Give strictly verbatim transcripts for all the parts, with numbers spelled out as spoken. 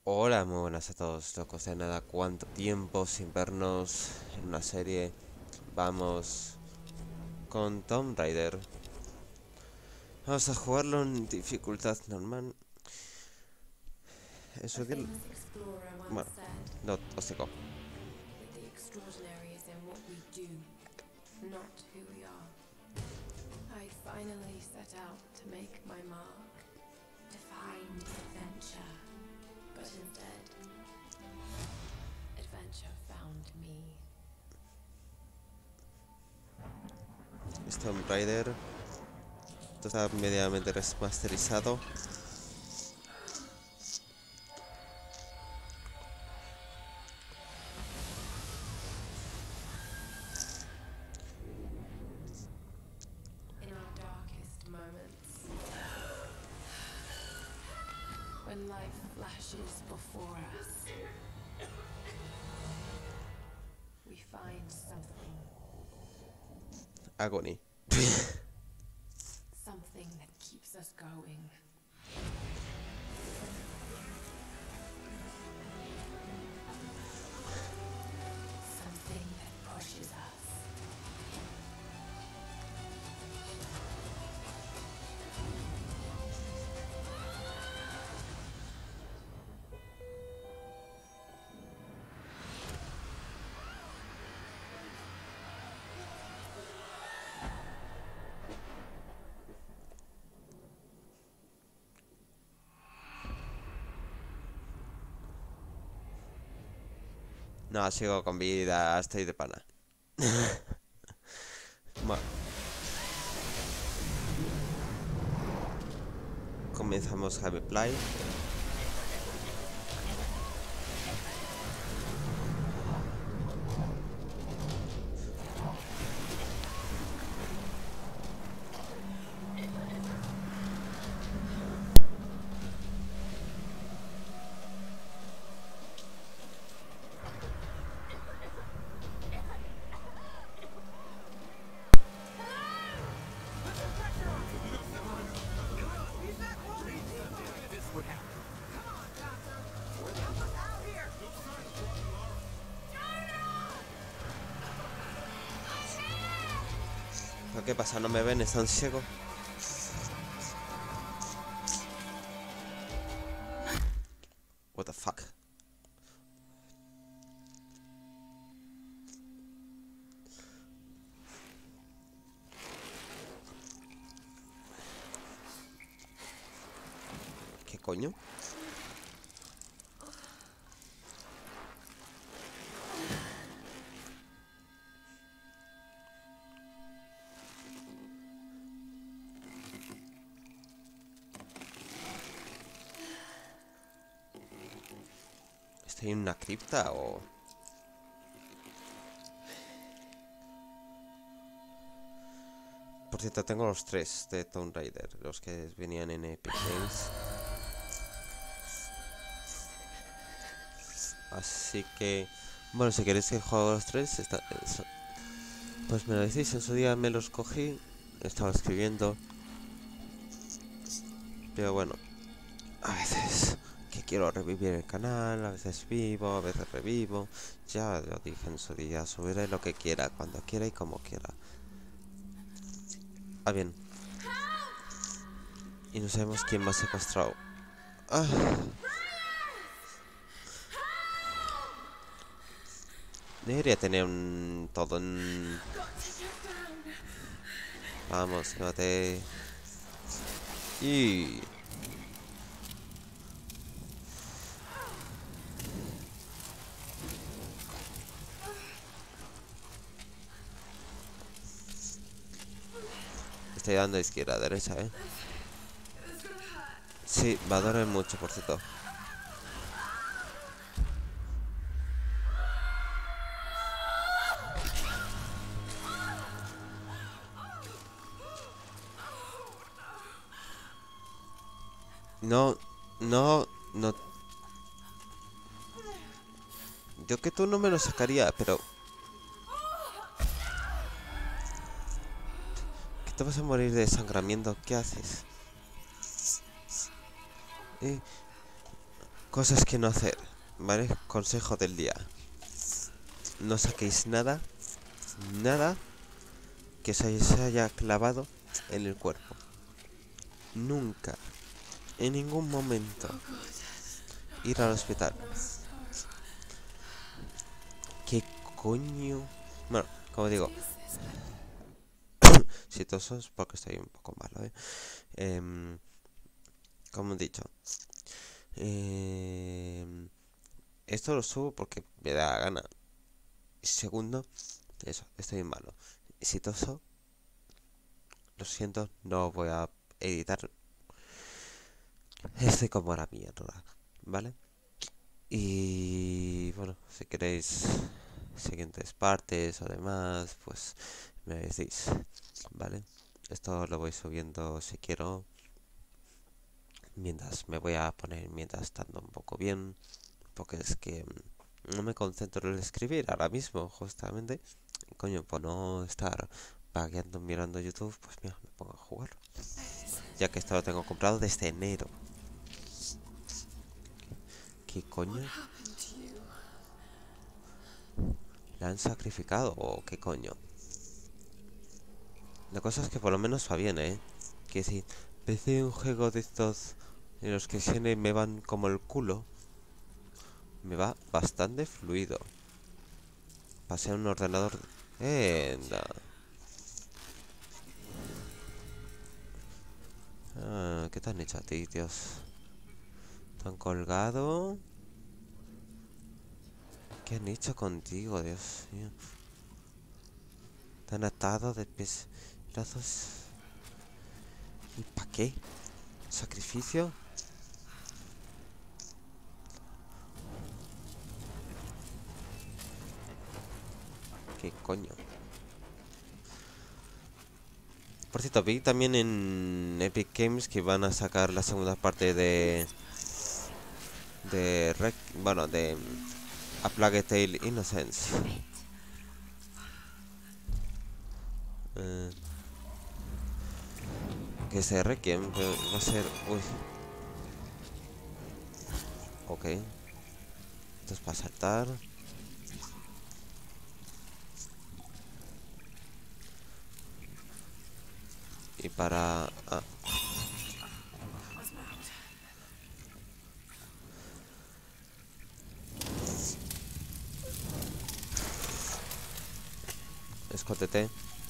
Hola, muy buenas a todos, locos de nada, cuánto tiempo sin vernos en una serie. Vamos con Tomb Raider. Vamos a jugarlo en dificultad normal. A Eso que... famous explorer once Bueno, said no, tóxico. that the extraordinary is in what we do, not who we are. I finally set out to make my mark, to find adventure. But instead, adventure found me. Es Tomb Raider. Esto está medianamente remasterizado. In our darkest moments, when life flashes before us, we find something, Agony. something that keeps us going. Something that pushes us. No, sigo con vida, estoy de pana. Bueno, comenzamos gameplay. ¿Pero qué pasa? ¿No me ven? ¿Están ciegos? What the fuck? ¿Qué coño? ¿Estoy en una cripta o...? Por cierto, tengo los tres de Tomb Raider, los que venían en Epic Games. Así que... Bueno, si queréis que juegue los tres, está, es- pues me lo decís. En su día me los cogí, estaba escribiendo. Pero bueno, a veces que quiero revivir el canal, a veces vivo, a veces revivo. Ya lo dije en su día, subiré lo que quiera, cuando quiera y como quiera. Ah, bien. Y no sabemos quién me ha secuestrado. Ah, debería tener un... todo en... Vamos, que mate. Y... Estoy dando izquierda, derecha, eh. Sí, va a doler mucho, por cierto. No, no, no. Yo que tú no me lo sacaría, pero... ¿Que te vas a morir de desangramiento? ¿Qué haces? Eh, Cosas que no hacer, ¿vale? Consejo del día. No saquéis nada, nada que se haya clavado en el cuerpo. Nunca, en ningún momento, ir al hospital. ¿Qué coño? Bueno, como digo, si toso es porque estoy un poco malo, ¿eh? Eh, como he dicho, eh, esto lo subo porque me da la gana. Segundo, eso, estoy malo. Si toso, lo siento, no voy a editar. Estoy como la mierda, ¿vale? Y bueno, si queréis siguientes partes o demás, pues me decís, ¿vale? Esto lo voy subiendo si quiero. Mientras me voy a poner mientras estando un poco bien. Porque es que no me concentro en escribir ahora mismo, justamente. Coño, por no estar vagueando mirando YouTube, pues mira, me pongo a jugar. Ya que esto lo tengo comprado desde enero. ¿Qué coño? ¿La han sacrificado o qué coño? La cosa es que por lo menos va bien, ¿eh? Que si empecé un juego de estos en los que siempre me van como el culo, me va bastante fluido. Pasé a un ordenador... Eh, ah, ¿qué te han hecho a ti, Dios? ¿Te han colgado? ¿Qué han hecho contigo, Dios mío? ¿Te han atado de pies y brazos? ¿Y para qué? ¿Sacrificio? ¿Qué coño? Por cierto, vi también en Epic Games que van a sacar la segunda parte de... De... Rec, bueno, de... A Plague Tale Innocence. Eh, que se Requiem va a ser... Uy. Ok. Esto es para saltar. Y para... Ah. Escótete.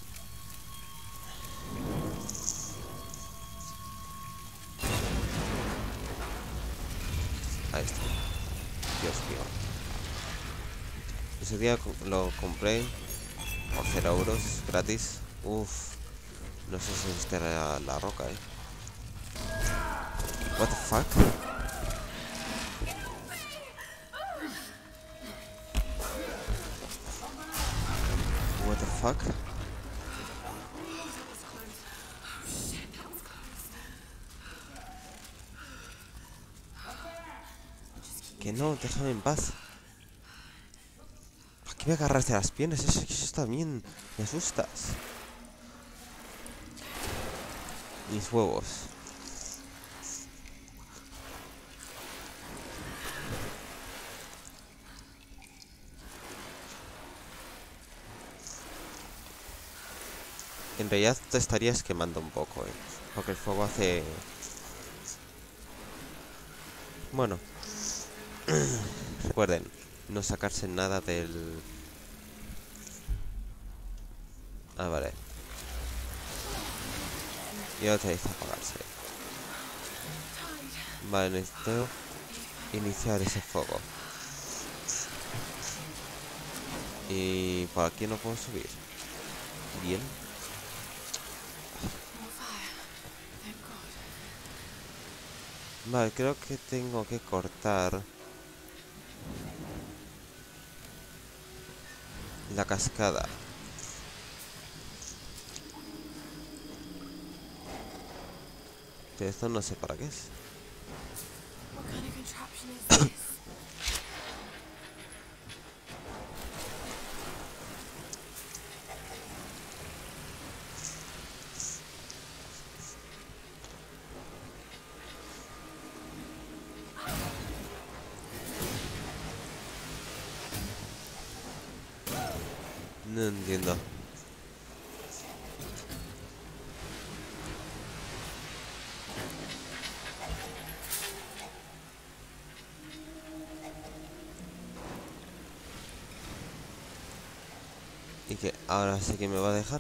Ahí está. Dios mío. Ese día lo compré por cero euros gratis. Uff. No sé si esta era la roca, eh. What the fuck? What the fuck? Que no, déjame en paz. ¿Para qué me agarraste a las piernas? Eso, eso también me asustas. Mis huevos. En realidad te estarías quemando un poco, eh. Porque el fuego hace... Bueno. Recuerden, no sacarse nada del... Ah, vale. Y otra vez apagarse. Vale, necesito iniciar ese fuego. Y por aquí no puedo subir. Bien. Vale, creo que tengo que cortar la cascada. Pero esto no sé para qué es. No entiendo. ¿Y que ahora sí que me va a dejar?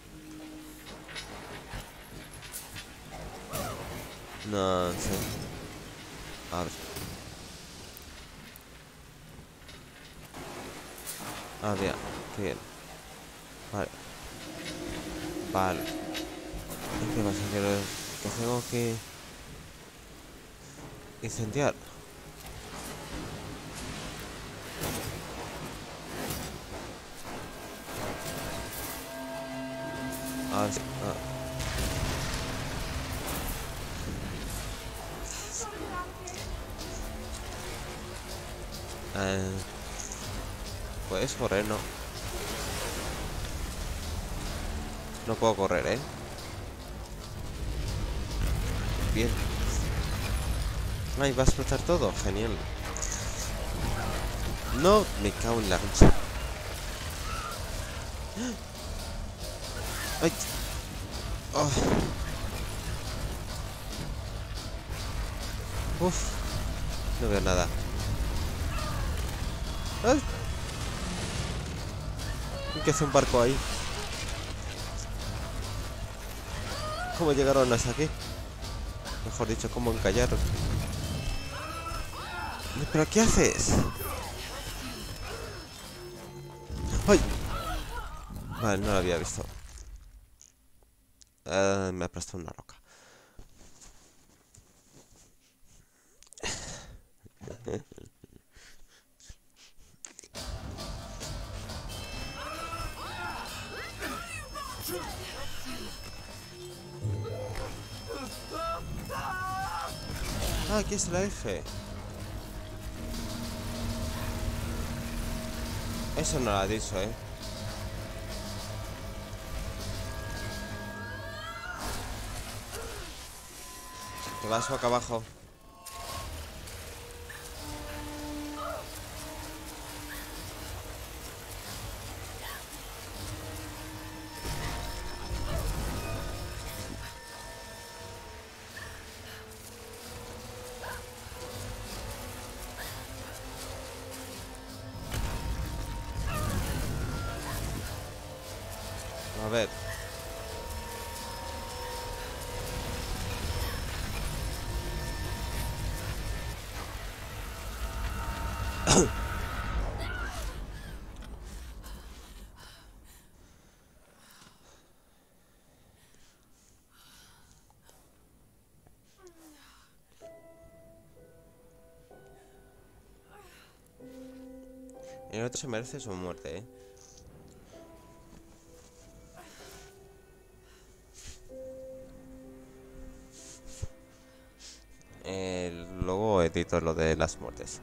No sé. A ver. Ah, bien. Qué bien. Vale. Vale. ¿Y qué pasa? Que, lo, que tengo que incendiar. A ver si... ah. Eh, puedes correr, ¿no? No puedo correr, ¿eh? Bien. Ay, va a explotar todo. Genial. No, me cago en la cancha. Ay. Oh. Uf. No veo nada. Ay. ¿Qué hace un barco ahí? ¿Cómo llegaron hasta aquí? Mejor dicho, ¿cómo encallaron? ¿Pero qué haces? ¡Ay! Vale, no lo había visto. Uh, me aplastó una roca. Ah, aquí es la F. Eso no lo ha dicho, eh. Te vas boca abajo. A ver. El otro se merece su muerte, eh. Eh, luego edito lo de las muertes.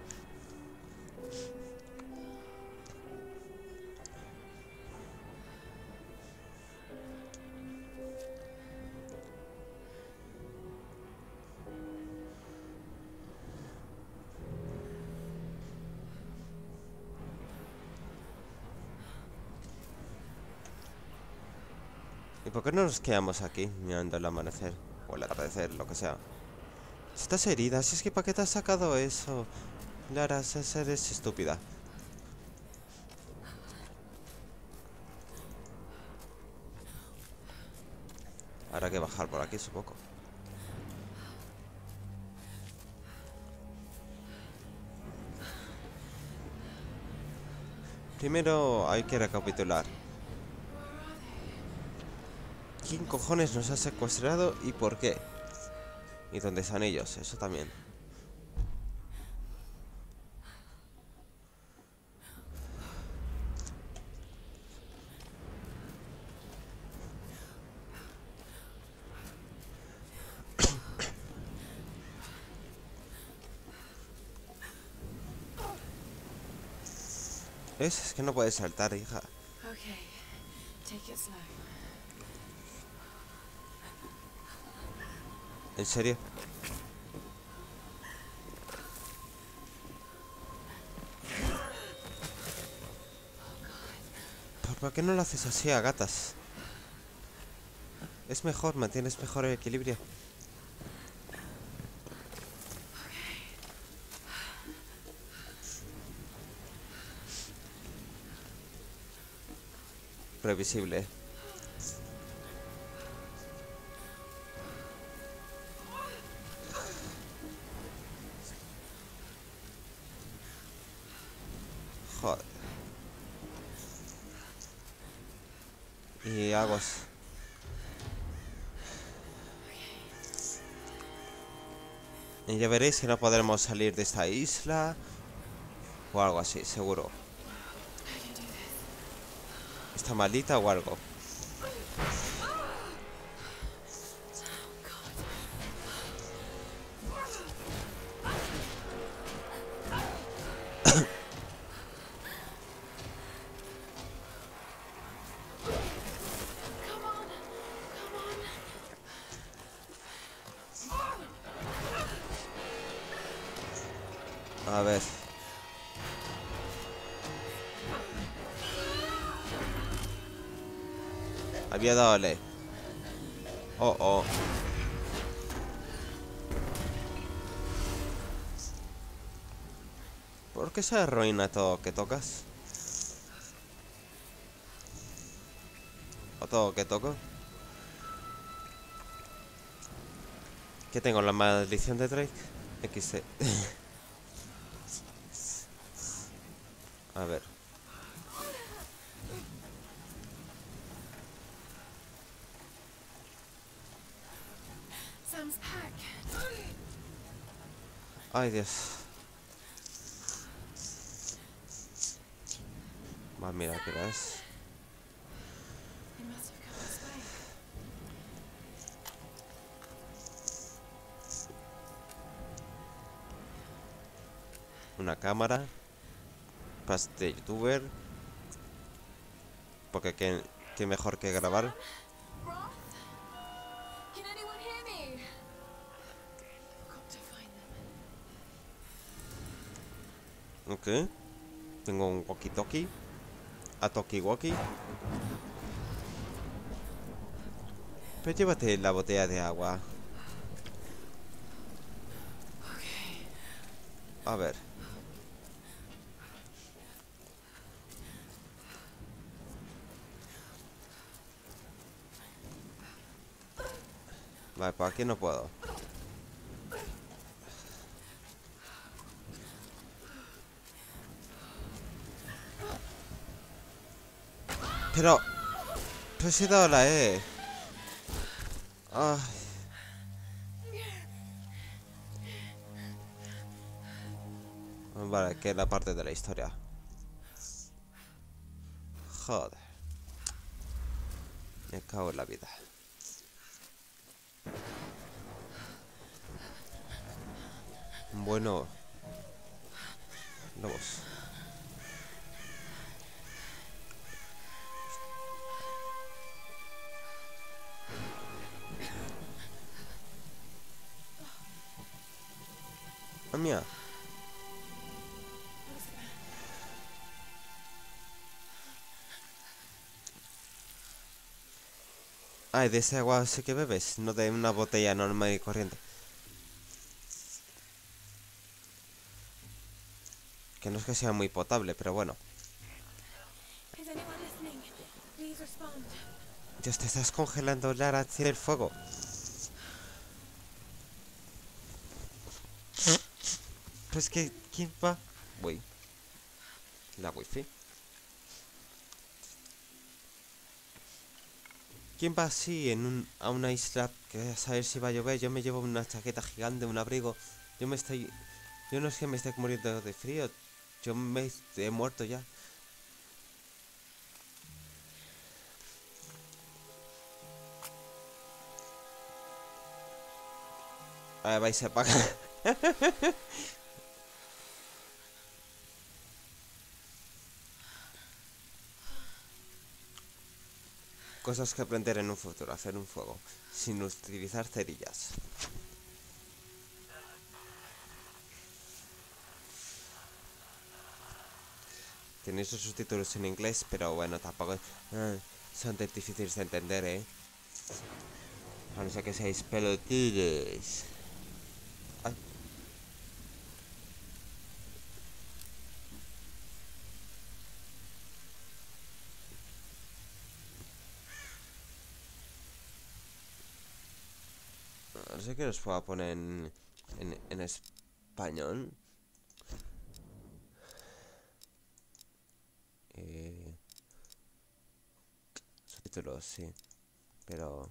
¿Y por qué no nos quedamos aquí mirando el amanecer? O el atardecer, lo que sea. Si estás herida, si es que ¿para qué te has sacado eso? Lara, eres estúpida. Habrá que bajar por aquí, supongo. Primero hay que recapitular. ¿Quién cojones nos ha secuestrado y por qué? ¿Y dónde están ellos? Eso también. ¿Ves? Es que no puedes saltar, hija. Okay, take it slow. ¿En serio? ¿Por qué no lo haces así a gatas? Es mejor, mantienes mejor el equilibrio. Previsible. Joder. Y aguas. Y ya veréis si no podremos salir de esta isla. O algo así, seguro. Está maldita o algo. A ver. Había dado le. Oh, oh. ¿Por qué se arruina todo que tocas? ¿O todo que toco? ¿Qué tengo? ¿La maldición de Drake? equis de. A ver. Sam's pack. Ay, Dios. Va, mira, ¿qué es? They must have come this way. Una cámara. Pas de youtuber. Porque qué, qué mejor que grabar. Roth? Can anyone hear me? Got to find them. Ok. Tengo un walkie-talkie. A talkie-walkie. Pero llévate la botella de agua. A ver. Vale, por aquí no puedo. Pero... Pero si he dado la E. Ay. Vale, que es la parte de la historia. Joder. Me cago en la vida. Bueno. Lobos. Ah, mía. Ay, de ese agua sí que bebes, no de una botella normal y corriente. Que no es que sea muy potable, pero bueno. Is anyone listening? Please respond. Dios, te estás congelando, Lara, tiene el fuego. Pues que, ¿quién va? Uy. La wifi. ¿Quién va así en un, a una isla que a saber si va a llover? Yo me llevo una chaqueta gigante, un abrigo. Yo me estoy... Yo no es que me esté muriendo de frío. Yo me he muerto ya. A ver, vais a pagar. Cosas que aprender en un futuro. Hacer un fuego. Sin utilizar cerillas. Tenéis sus subtítulos en inglés, pero bueno, tampoco eh, son tan difíciles de entender, ¿eh? A no ser que seáis pelotudos. Ay. No sé que los pueda poner en, en, en español. Eh, subtítulos, sí. Pero...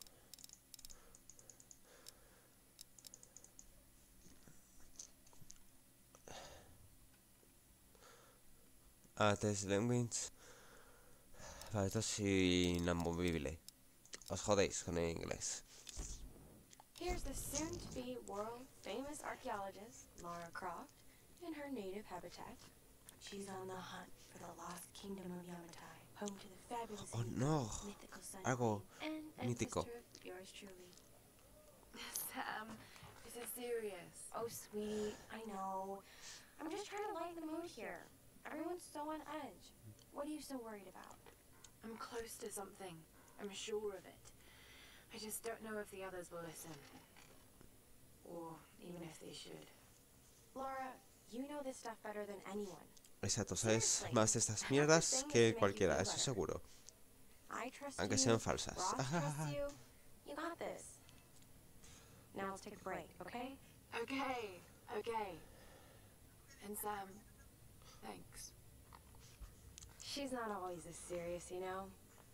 Ah, test language. Vale, esto es inamovible. Os jodéis con el inglés. Here's the soon-to-be world-famous archaeologist, Lara Croft, in her native habitat. She's on the hunt for the lost kingdom of Yamatai, home to the fabulous Oh Eva, no, mythical son algo and mítico. ancestor of yours truly. Sam, is it serious? Oh, sweetie, I know. I'm just trying to lighten the mood here. Everyone's so on edge. What are you so worried about? I'm close to something. I'm sure of it. I just don't know if the others will listen. Or even if they should. Laura, you know this stuff better than anyone. Exacto, sabes más de estas mierdas que cualquiera, eso seguro. I trust Aunque you, sean falsas. Ross trusts you. You got this. Now let's take a break, okay? Okay, okay. And Sam, thanks. She's not always this serious, you know?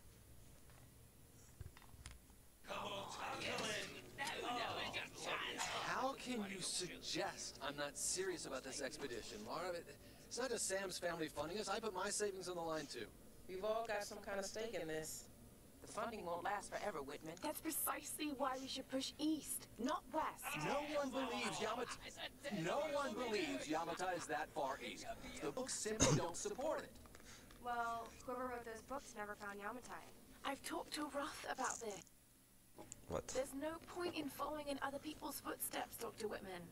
How can you suggest I'm not serious about this expedition, Laura? It's not just Sam's family funding us. I put my savings on the line, too. We've all got some kind of stake in this. The funding won't last forever, Whitman. That's precisely why we should push east, not west. No one believes Yamatai. No one believes Yamatai is that far east. The books simply don't support it. Well, whoever wrote those books never found Yamatai. I've talked to Roth about this. What? There's no point in following in other people's footsteps, Doctor Whitman.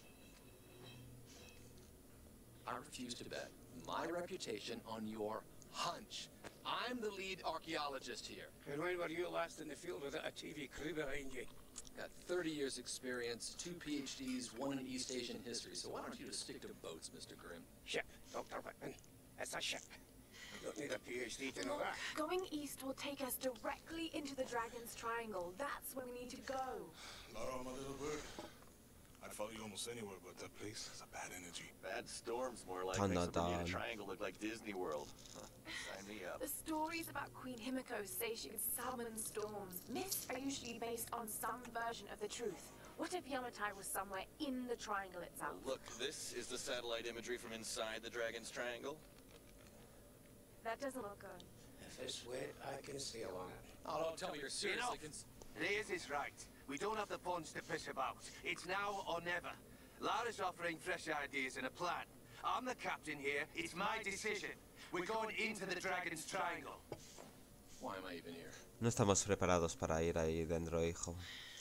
I refuse to bet my reputation on your hunch. I'm the lead archaeologist here. And when were you last in the field without a T V crew behind you? Got thirty years experience, two P H Ds, one in East Asian history, so why don't you just stick to boats, Mister Grimm? Ship, Doctor Whitman. It's a ship. You don't need a P H D to know Look, that. going east will take us directly into the Dragon's Triangle. That's where we need to go. Laura, my little bird. I'd follow you almost anywhere, but that place has a bad energy. Bad storms, more like, Dun, makes dun, the Bermuda dun. Triangle look like Disney World. Huh. Sign me up. The stories about Queen Himiko say she could summon storms. Myths are usually based on some version of the truth. What if Yamatai was somewhere in the triangle itself? Look, this is the satellite imagery from inside the Dragon's Triangle. That doesn't look good. If it's wet, I can sail on it. Oh, don't tell me you're seriously Enough. cons- Reyes is right. We don't have the funds to piss about. It's now or never. Lara's offering fresh ideas and a plan. I'm the captain here. It's my decision. We're going into the Dragon's Triangle. Why am I even here? No estamos preparados para ir ahí dentro, hijo.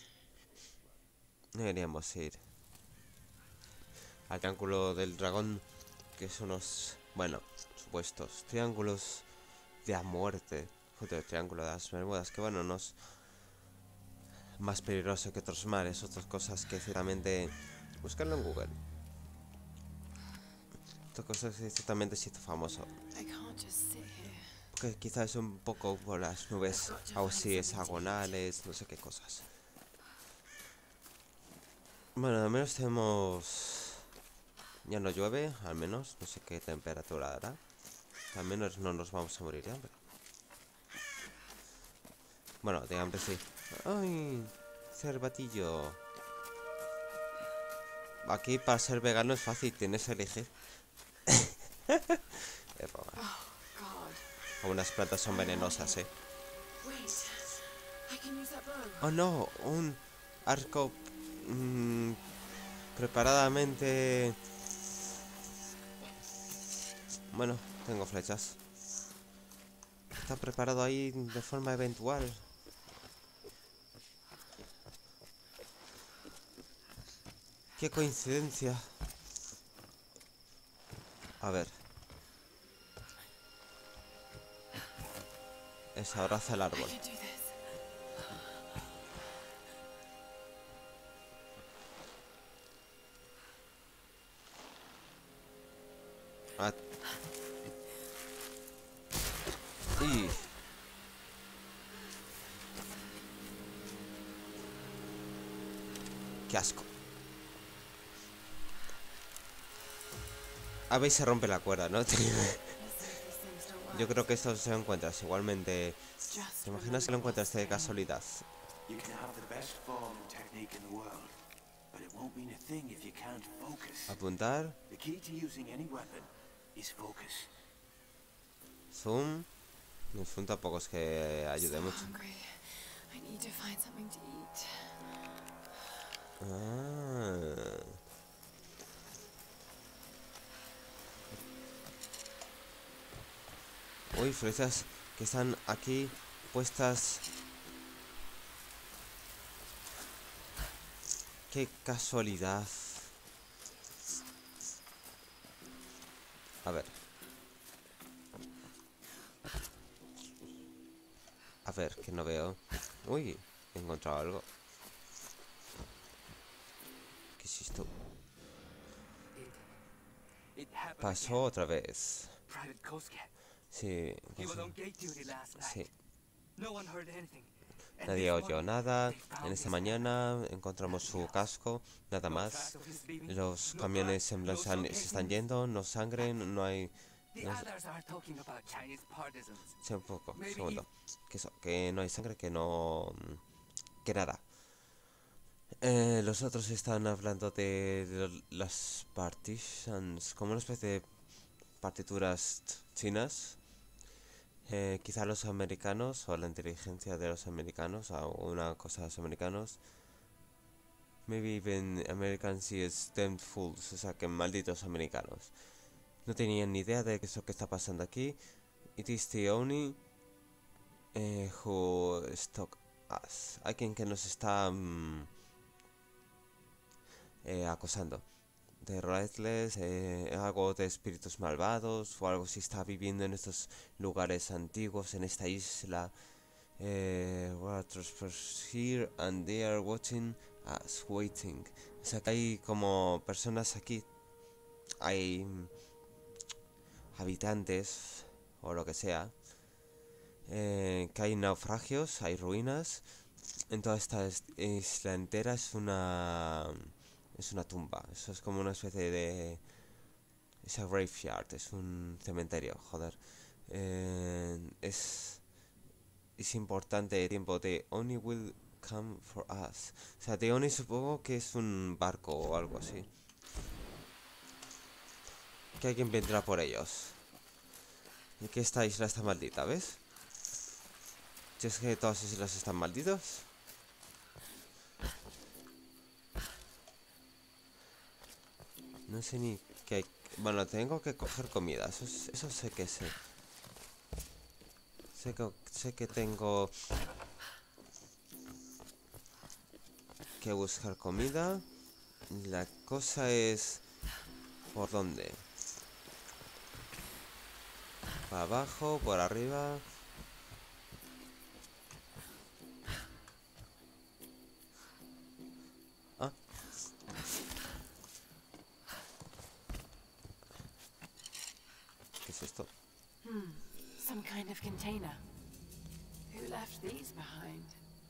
No deberíamos ir al triángulo del dragón, que son unos, bueno, supuestos triángulos de la muerte, junto al triángulo de las Bermudas, que bueno, no es más peligroso que otros mares, otras cosas que ciertamente buscarlo en Google. Esta cosa que ciertamente se hizo famoso, I can't just sit here. porque quizás es un poco por las nubes así hexagonales, no sé qué cosas. Bueno, al menos tenemos... Ya no llueve, al menos, no sé qué temperatura hará. Al menos no nos vamos a morir de hambre. Bueno, de hambre sí. ¡Ay! Cervatillo. Aquí para ser vegano es fácil, tienes que elegir. Es broma. God. Algunas plantas son venenosas, eh. Wait. I can use that bow. Oh no, un arco mmm, preparadamente... Bueno, tengo flechas. Está preparado ahí de forma eventual. Qué coincidencia. A ver. Es abraza el árbol. Ah. Y... qué asco. A ver, se rompe la cuerda, ¿no? Yo creo que esto se lo encuentras igualmente. ¿Te imaginas que lo encuentras de casualidad? Apuntar. Zoom. El zoom tampoco es que ayude mucho. Ah. Uy, flechas que están aquí puestas. Qué casualidad. A ver. A ver, que no veo. Uy, he encontrado algo. ¿Qué es esto? Pasó otra vez. Sí, sí. Nadie oyó nada. En esta mañana encontramos su casco, nada más. Los camiones en plan se están yendo, no sangre, no hay... No hay... Sí, un poco, un segundo. Que, eso, que no hay sangre, que no... Que nada. Eh, los otros están hablando de, de las partitions, como una especie de partituras chinas. Eh, quizá los americanos o la inteligencia de los americanos o una cosa de los americanos. Maybe even Americans is damn fools, o sea que malditos americanos. No tenían ni idea de eso que está pasando aquí. It is the only eh, who stalk us. Hay quien que nos está um, eh, acosando. De Rightless, eh, algo de espíritus malvados o algo si está viviendo en estos lugares antiguos, en esta isla. Eh, here and they are watching us, waiting. O sea que hay como personas aquí, hay habitantes o lo que sea, eh, que hay naufragios, hay ruinas. En toda esta isla entera es una... Es una tumba, eso es como una especie de... Es a graveyard, es un cementerio, joder. Eh, es... Es importante el tiempo de Oni will come for us. O sea, de Oni supongo que es un barco o algo así. Que alguien vendrá por ellos. Y que esta isla está maldita, ¿ves? Si es que todas las islas están malditas. No sé ni qué... Bueno, tengo que coger comida. Eso, eso sé que sé. Sé que, sé que tengo... que buscar comida. La cosa es... ¿por dónde? Para abajo, por arriba... Ah. ¿Qué es esto? Hmm, some kind of container. Who left these behind?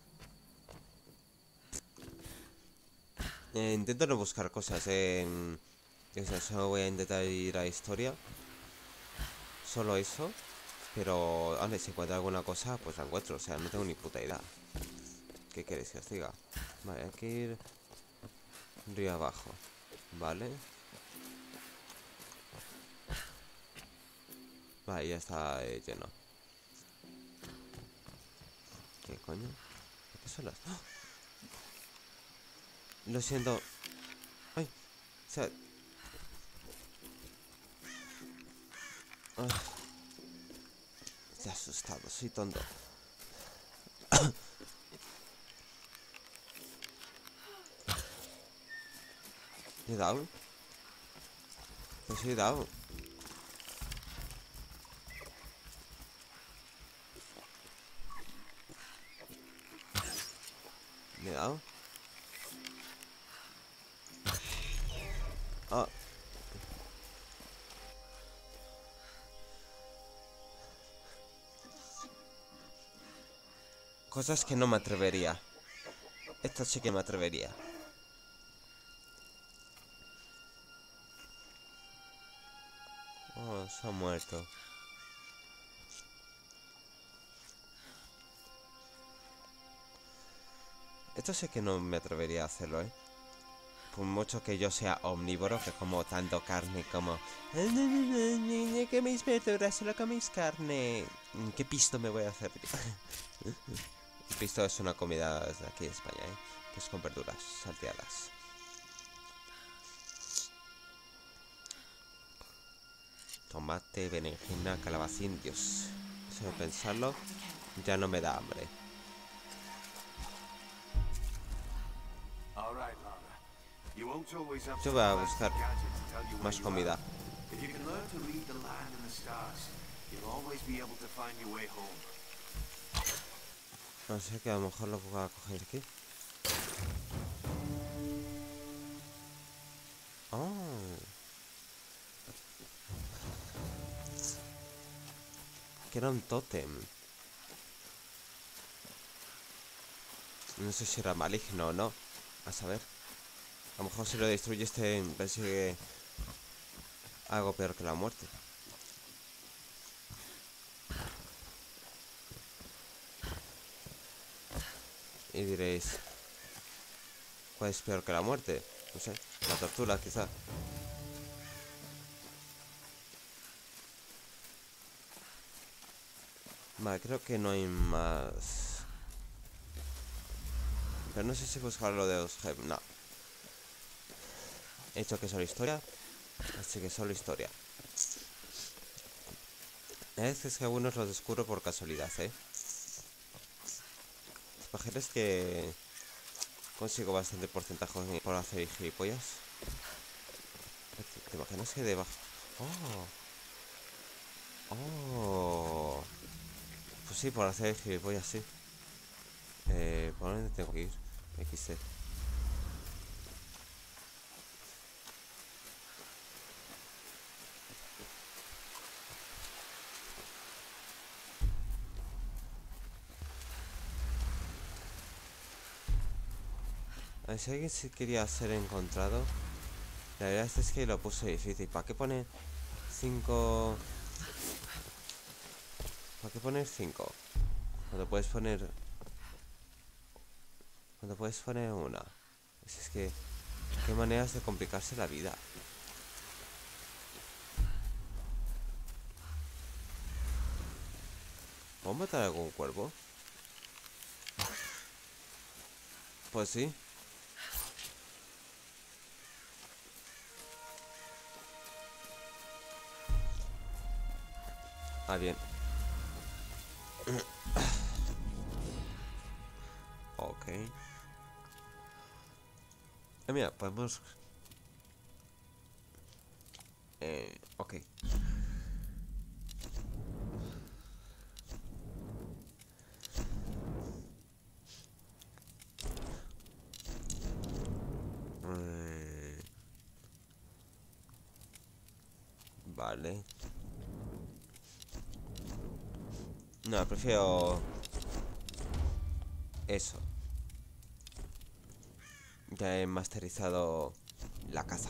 Eh, intento no buscar cosas en... Eso, solo voy a intentar ir a historia. Solo eso. Pero, vale, si encuentro alguna cosa, pues la encuentro. O sea, no tengo ni puta idea. ¿Qué queréis que os diga? Vale, hay que ir... río abajo. Vale. Vale, ya está eh, lleno. ¿Qué coño? ¿Qué son las...? ¡Oh! Lo siento. Ay. O sea... Ah. Estoy asustado, soy tonto. ¿Le he dado? Pues sí he dado. lado. Oh. Cosas que no me atrevería. Esto sí que me atrevería. Oh, se ha muerto. Esto sí que no me atrevería a hacerlo, ¿eh? Por mucho que yo sea omnívoro, que como tanto carne como... ¿Qué coméis verduras? Solo coméis carne. ¿Qué pisto me voy a hacer? El pisto es una comida de aquí de España, ¿eh? Que es con verduras salteadas. Tomate, berenjena, calabacín, Dios. Eso de pensarlo ya no me da hambre. Yo voy a buscar más comida. No sé, que a lo mejor lo voy a coger aquí. Oh. Que era un tótem. No sé si era maligno o no. A saber. A lo mejor si lo destruye este persigue algo peor que la muerte. Y diréis, ¿cuál es peor que la muerte? No sé, la tortura quizá. Vale, creo que no hay más. Pero no sé si buscar lo de los jefes. No. He hecho que solo historia. Así que solo historia. A veces que algunos los descubro por casualidad, ¿eh? Los pajeros que consigo bastante porcentaje por hacer gilipollas. ¿Te imaginas que debajo? Oh. Oh. Pues sí, por hacer gilipollas, sí. Eh, ¿por dónde tengo que ir? X C. A ver, si alguien se quería ser encontrado. La verdad es que lo puse difícil. ¿Para qué poner cinco? ¿Para qué poner cinco? Cuando puedes poner... Cuando puedes poner una. Es, es que... Qué maneras de complicarse la vida. ¿Puedo matar a algún cuervo? Pues sí. Ah, bien. Ok. Eh, mira, podemos... Eh, ok. Eh, vale. No, prefiero... Eso. Ya he masterizado la caza.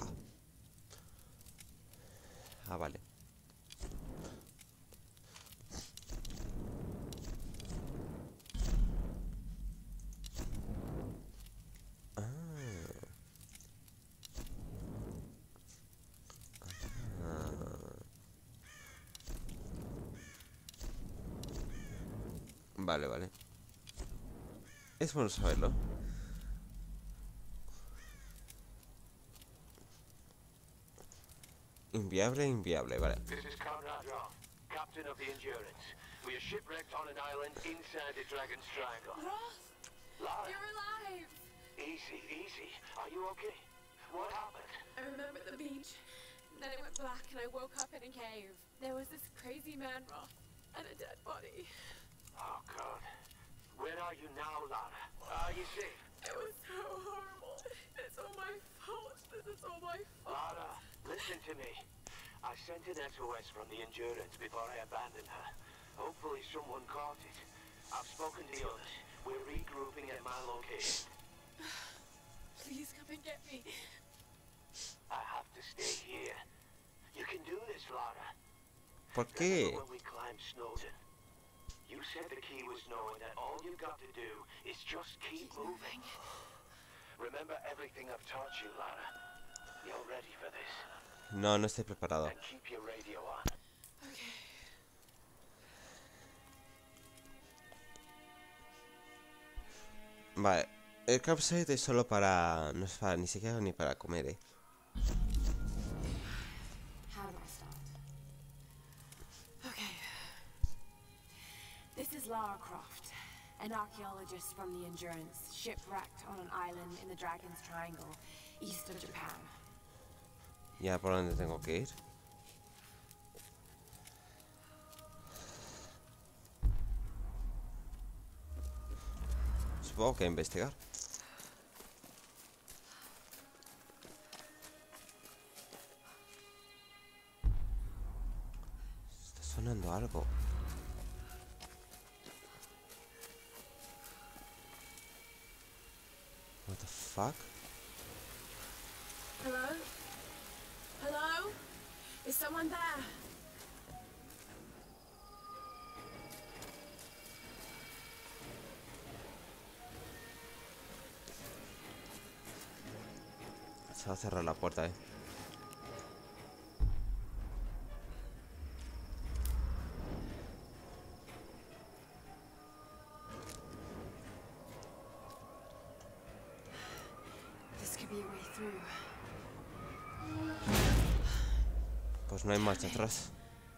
Ah, vale. Ah. Ah. Vale, vale. Es bueno saberlo. Inviable, inviable, vale. This is Conrad Roth, captain of the Endurance. We are shipwrecked on an island inside the Dragon's Triangle. Roth, Lara, you're alive! easy, easy. Are you okay? What happened? I remember the beach. Then it went black and I woke up in a cave. There was this crazy man, Roth, and a dead body. Oh, God. Where are you now, Lara? Are you safe? It was so horrible. It's all my fault. This is all my fault. Lara, listen to me. I sent an S O S from the Endurance before I abandoned her. Hopefully someone caught it. I've spoken to the others. We're regrouping at my location. Please come and get me. I have to stay here. You can do this, Lara. ¿Por qué? Remember when we climbed Snowden? You said the key was knowing that all you've got to do is just keep moving. Remember everything I've taught you, Lara. You're ready for this. No, no estoy preparado. And keep your radio on. Okay. Vale, el campsite es solo para... no es para, ni siquiera ni para comer, eh. How do I start? Okay. This is Lara Croft, an archaeologist from the Endurance, shipwrecked on an island in the Dragon's Triangle, east of Japan. Ya, ¿por dónde tengo que ir? Supongo que investigar. Está sonando algo. What the fuck? Hello? Hello? Is someone there? Se va a cerrar la puerta, eh. This could be a way through. Pues no hay marcha atrás.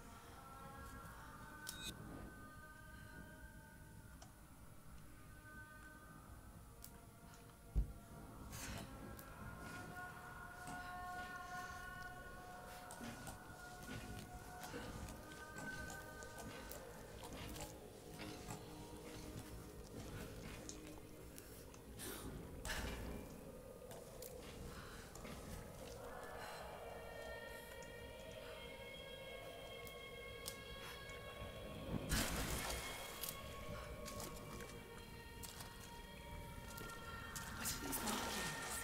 What are these markings?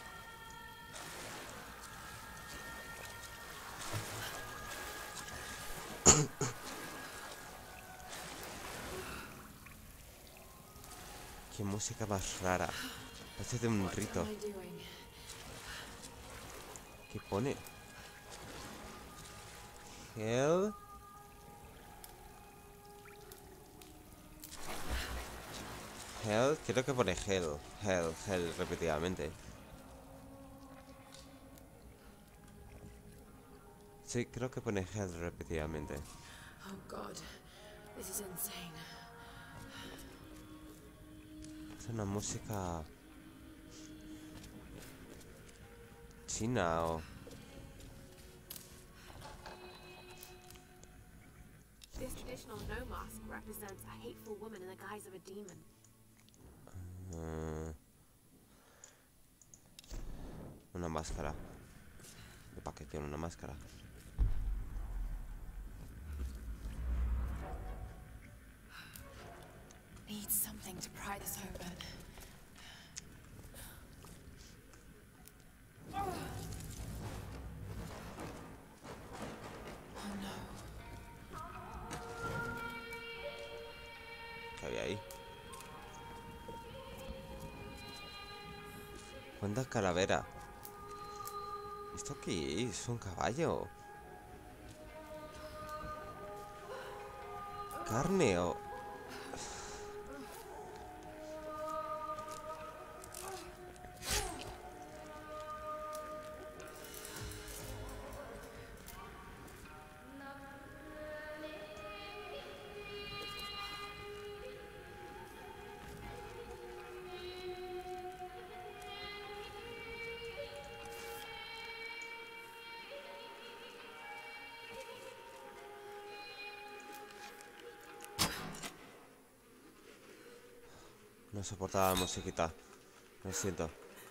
Qué música más rara. Parece de un rito. What am I doing? ¿Qué pone? Hell. Hell, creo que pone hell. Hell, hell, repetidamente. Sí, creo que pone hell repetidamente. Oh God, this is insane. Es una música china o... This traditional no mask represents a hateful woman in the guise of a demon. Uh, una máscara. ¿Para qué tiene una máscara? Need something to pry this open. Oh no. ¿Qué había ahí? ¿Cuánta calavera? ¿Esto qué es? ¿Un caballo? ¿Carne o...? No soportaba la musiquita. Lo siento.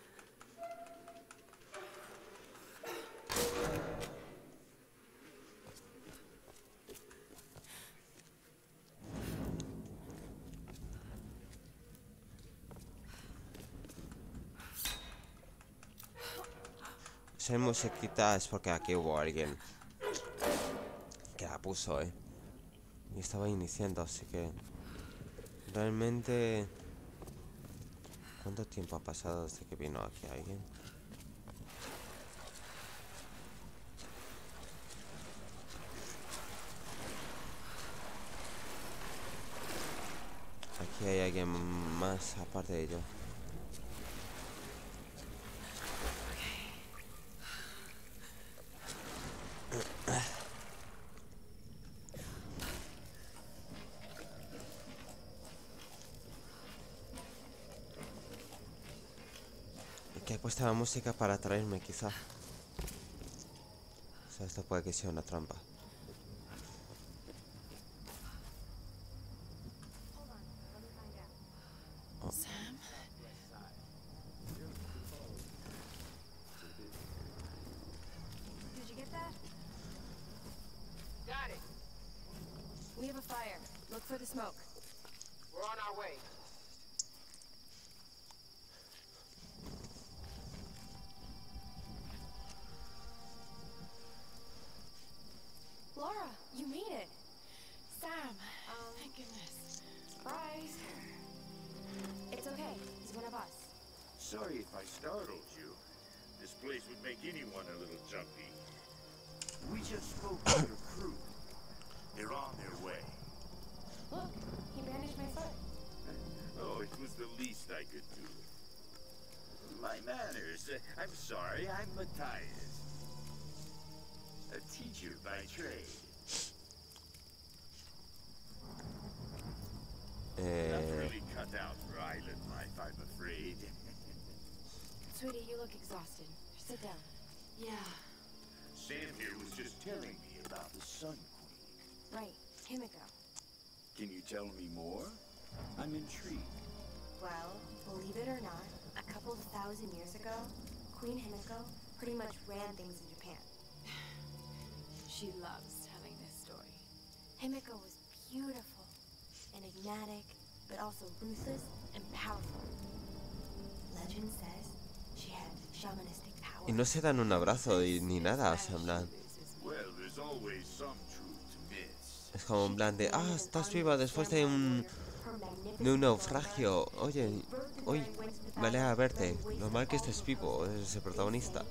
Si hay musiquita es porque aquí hubo alguien que la puso, eh. Y estaba iniciando, así que... Realmente... ¿Cuánto tiempo ha pasado desde que vino aquí alguien? Aquí hay alguien más aparte de yo. Que he puesto la música para atraerme, quizá. O sea, esto puede que sea una trampa. Oh. Sam? Did you get that? Got it. We have a fire. Look for the smoke. We're on our way. Laura, you made it. Sam. Um, thank goodness. Surprise. It's okay. He's one of us. Sorry if I startled you. This place would make anyone a little jumpy. We just spoke to your crew. They're on their way. Look, he bandaged my foot. Oh, it was the least I could do. My manners. I'm sorry, I'm Matthias. A teacher by trade. Not Eh... really cut out for island life, I'm afraid. Sweetie, you look exhausted. Sit down. Yeah. Sam here was just telling me about the Sun Queen. Right. Himiko. Can you tell me more? I'm intrigued. Well, believe it or not, a couple of thousand years ago, Queen Himiko pretty much ran things in Japan. She loves telling this story. Himiko was beautiful, enigmatic, but also ruthless and powerful. Legend says she had shamanistic powers. Y no se dan un abrazo y, ni nada, o sea, en plan... Well, there's always some truth to myths. Es como en plan de... Ah, estás viva después de un... De un naufragio. Oye, hoy me alegra verte. Normal que estés vivo, eres el protagonista.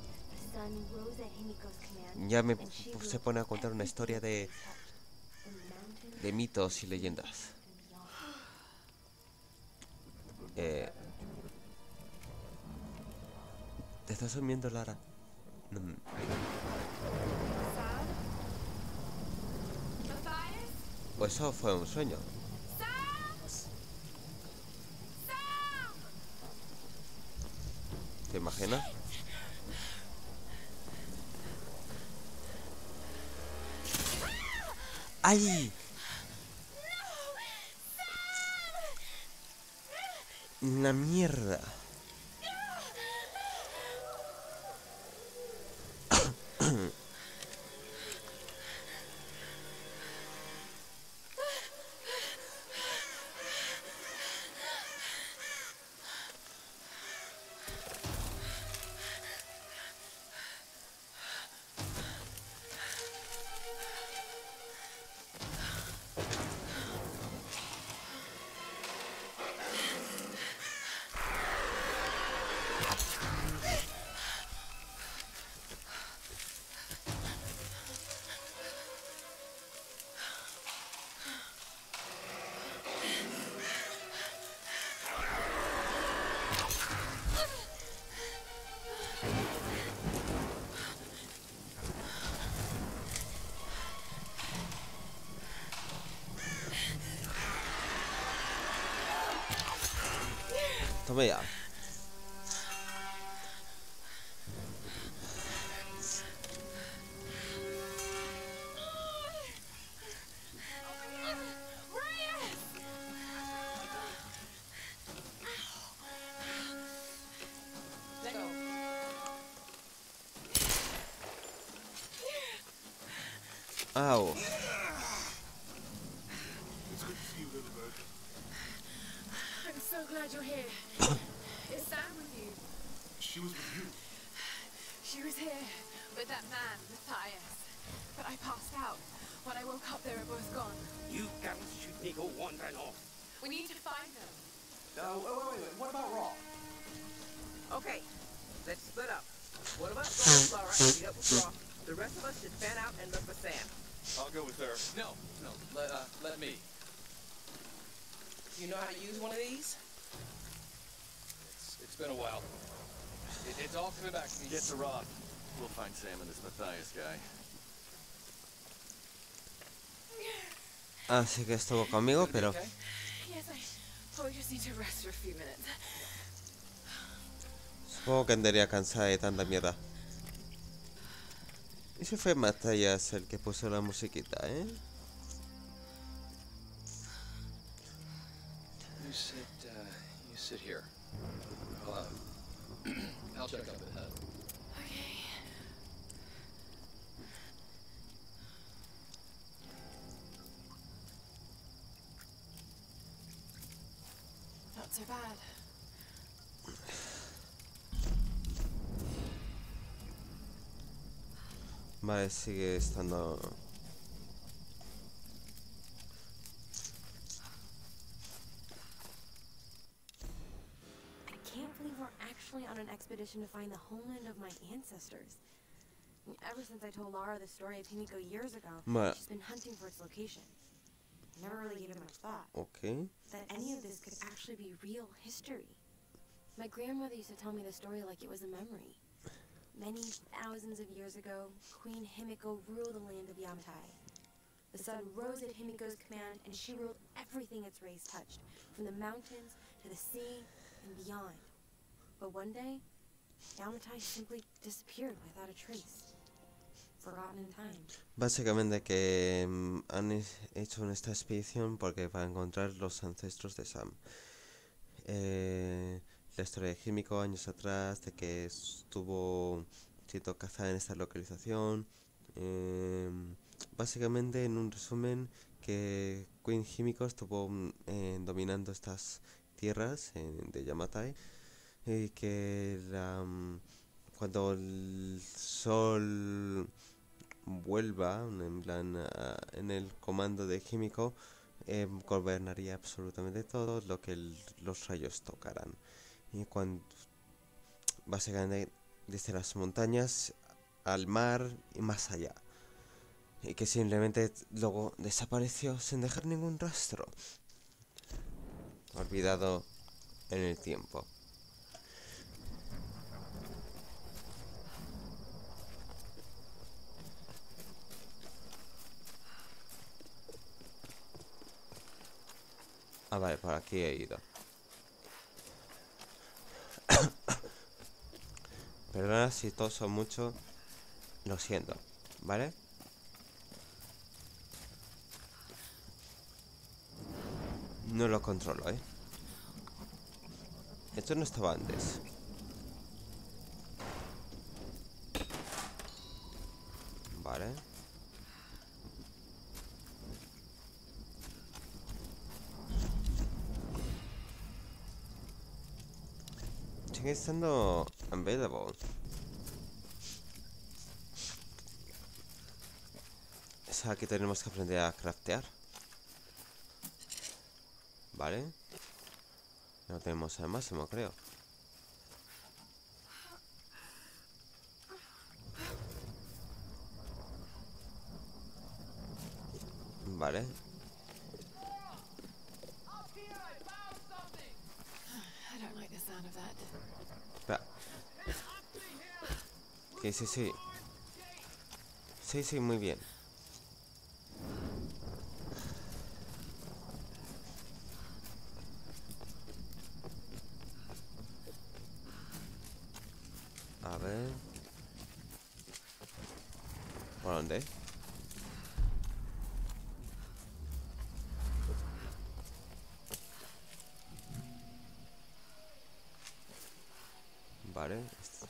Ya me se pone a contar una historia de... De mitos y leyendas. Eh... ¿Te estás durmiendo, Lara? No, o eso fue un sueño. ¿Te imaginas? ¡Ay! ¡La mierda! Toma ya. Au. It's good to see you, little bird. I'm so glad you're here. Is Sam with you? She was with you. She was here with that man, Matthias. But I passed out. When I woke up, they were both gone. You guys should be go wandering off. We need to find them. No, wait, wait, wait. What about Raw? Okay, let's split up. One of us go with Laura and meet up with Raw. The rest of us should fan out and look for Sam. I'll go with her. No, no, let, uh, let me. You know how to use one of these? It's, it's been a while. It, it's all coming back to me. Get to Roth. We'll find Sam and this Matthias guy. Así que estuvo conmigo, pero Yes, I probably just need to rest for a few minutes. supongo que andaría cansada de tanta mierda. ¿Y si fue Matthias el que puso la musiquita, eh? You sit, uh, you sit here. I'll, uh, I'll check up ahead. Okay. Not so bad. Vale, sigue estando... I can't believe we're actually on an expedition to find the homeland of my ancestors. I mean, ever since I told Lara the story of Himiko years ago, Bueno. she's been hunting for its location. Never really gave it much thought. Ok. That any of this could actually be real history. My grandmother used to tell me the story like it was a memory. Many thousands of years ago, Queen Himiko ruled the land of Yamatai. The sun rose at Himiko's command, and she ruled everything its rays touched, from the mountains to the sea and beyond. But one day, Yamatai simply disappeared without a trace. Forgotten in time. Básicamente que mm, han he- hecho esta expedición porque para encontrar los ancestros de Sam. Eh, la historia de Himiko años atrás, de que estuvo siendo cazada en esta localización. eh, básicamente, en un resumen, que Queen Himiko estuvo mm, eh, dominando estas tierras eh, de Yamatai y que la, mm, cuando el sol vuelva en plan ah, en el comando de Himiko, eh, gobernaría absolutamente todo lo que el- los rayos tocaran. Y cuando básicamente desde las montañas al mar y más allá. Y que simplemente luego desapareció sin dejar ningún rastro. Olvidado en el tiempo. Ah, vale, por aquí he ido. Perdona si toso mucho. Lo siento, ¿vale? No lo controlo, ¿eh? Esto no estaba antes. Vale. Sigue estando available. O sea, aquí tenemos que aprender a craftear. Vale. No tenemos al máximo, creo. Vale. I don't like the sound of that. Espera. Que sí, sí. Sí, sí, muy bien. A ver. ¿Por dónde? Vale. est-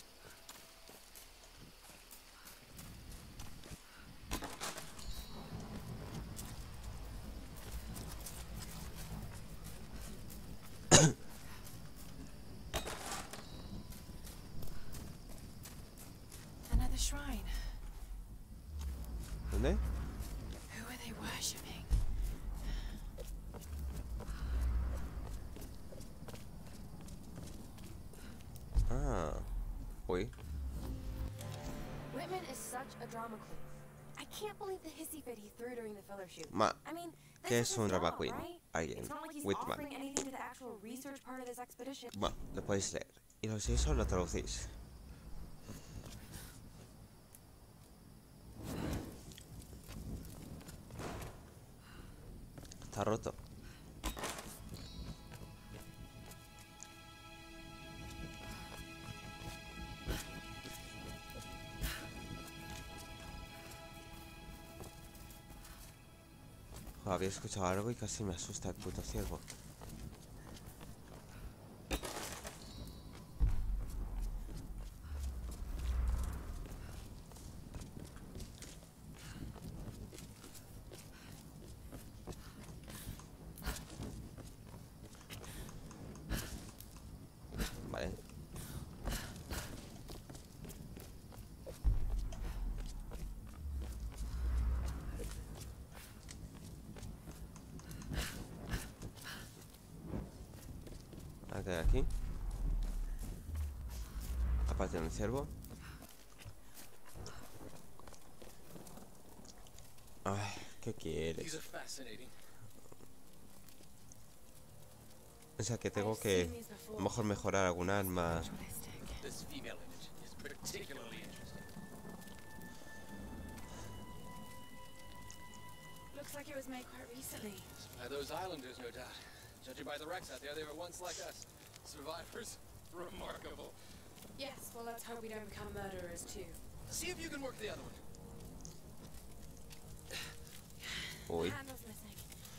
they worshipping? Ah. Uy. Whitman is such a drama queen. I can't believe the hissy fit he threw during the filler shoot. Ma. I mean, ¿Qué this es is un his drama job, queen? right? Alguien. It's not like he's Whitman. offering anything to the actual research part of this expedition. Bueno, lo podéis leer. Y lo si eso lo traducís. Está roto. Joder, había escuchado algo y casi me asusta el puto ciervo. Vale. ¿Qué hay aquí? Aparte de un ciervo. Ay, ¿qué quieres? O sea que tengo que a lo mejor mejorar algún arma. This female image is particularly interesting. Looks like it was made quite recently. By those islanders, no doubt. Judging by the wrecks out there, they were once like us. Survivors. Remarkable. Yes, well, let's hope we don't become murderers too. See if you can work the other one. Uy. The handle's missing.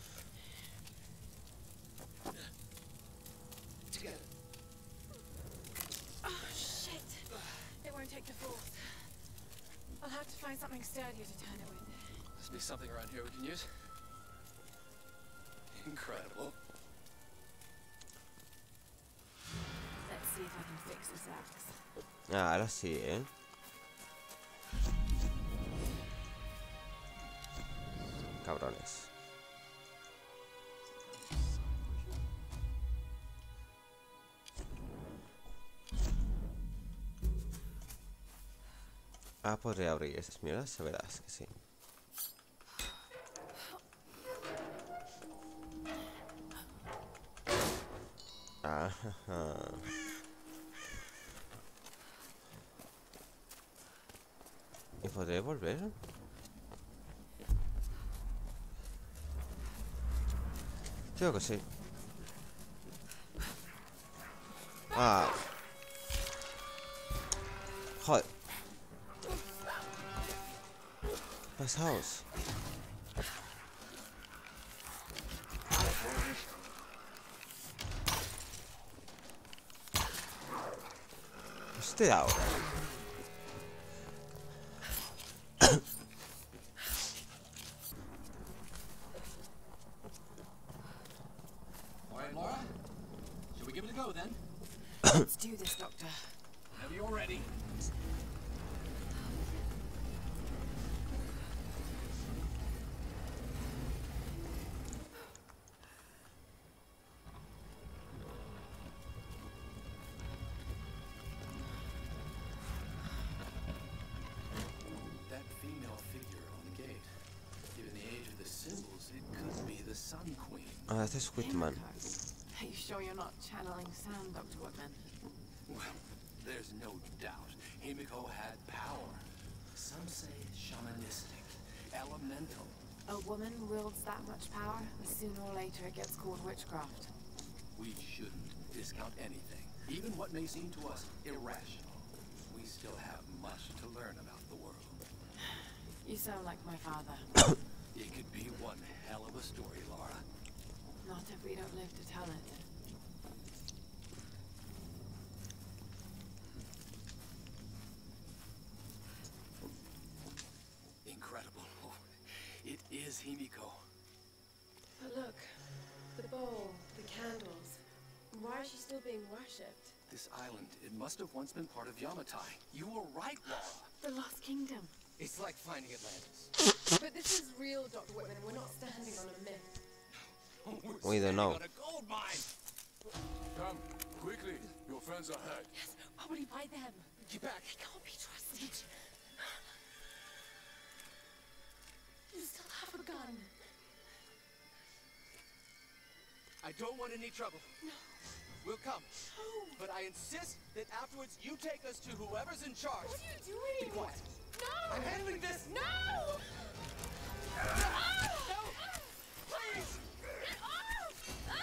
Together. Oh, shit. It won't take the force. I'll have to find something sturdier to turn it with. Must be something around here we can use. Incredible. Let's see if I can fix this axe. Ah, ahora sí, ¿eh? Cabrones. Ah, podré abrir esas mierdas, verás que sí. Ah, ¿y podré volver? Creo que sí. Ah. Joder. Pasaos. Stay out. All right, Laura. Shall we give it a go then? Let's do this, Doctor. Whenever you're ready. That female figure on the gate. Given the age of the symbols, it could be the Sun Queen. Ah, este es Whitman. Are you sure you're not channeling Sam, Doctor Whitman? Well, there's no doubt. Himiko had power. Some say shamanistic, elemental. A woman wields that much power, and sooner or later it gets called witchcraft. We shouldn't discount anything, even what may seem to us irrational. We still have much to learn about the world. You sound like my father. It could be one hell of a story, Laura. Not if we don't live to tell it. Incredible. Oh, it is Himiko. But look, the bowl, the candles. Why is she still being worshipped? This island, it must have once been part of Yamatai. You were right, Laura. The Lost Kingdom. It's like finding Atlantis. But this is real, Doctor Whitman. We're We don't know. Come, quickly. Your friends are hurt. Yes, why would he fight them? Get back. He can't be trusted. You still have a gun. I don't want any trouble. No. We'll come. No. But I insist that afterwards you take us to whoever's in charge. What are you doing? Be quiet. No! I'm handling this. No! Ah! No! Please! Get off!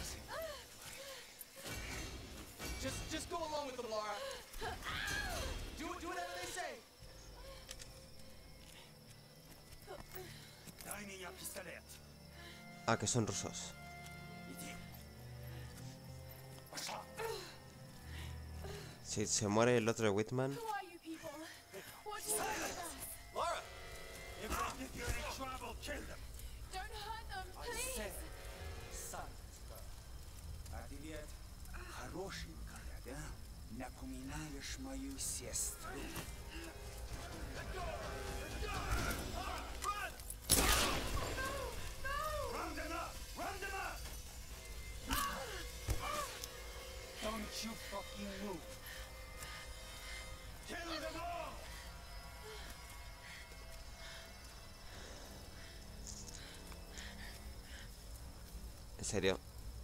Just, just go along with them, Laura. Do, do whatever they say. Дай меня пистолет. Ah, que son rusos. Si se muere el otro Whitman. Who are you people? What do you want with us? Laura! If they think you're in trouble, kill them. Don't hurt them, please! А ты ведь хорошенькая, да? Напоминаешь мою сестру. Run them up! Run them up! Don't you fucking move! Kill them all! En serio.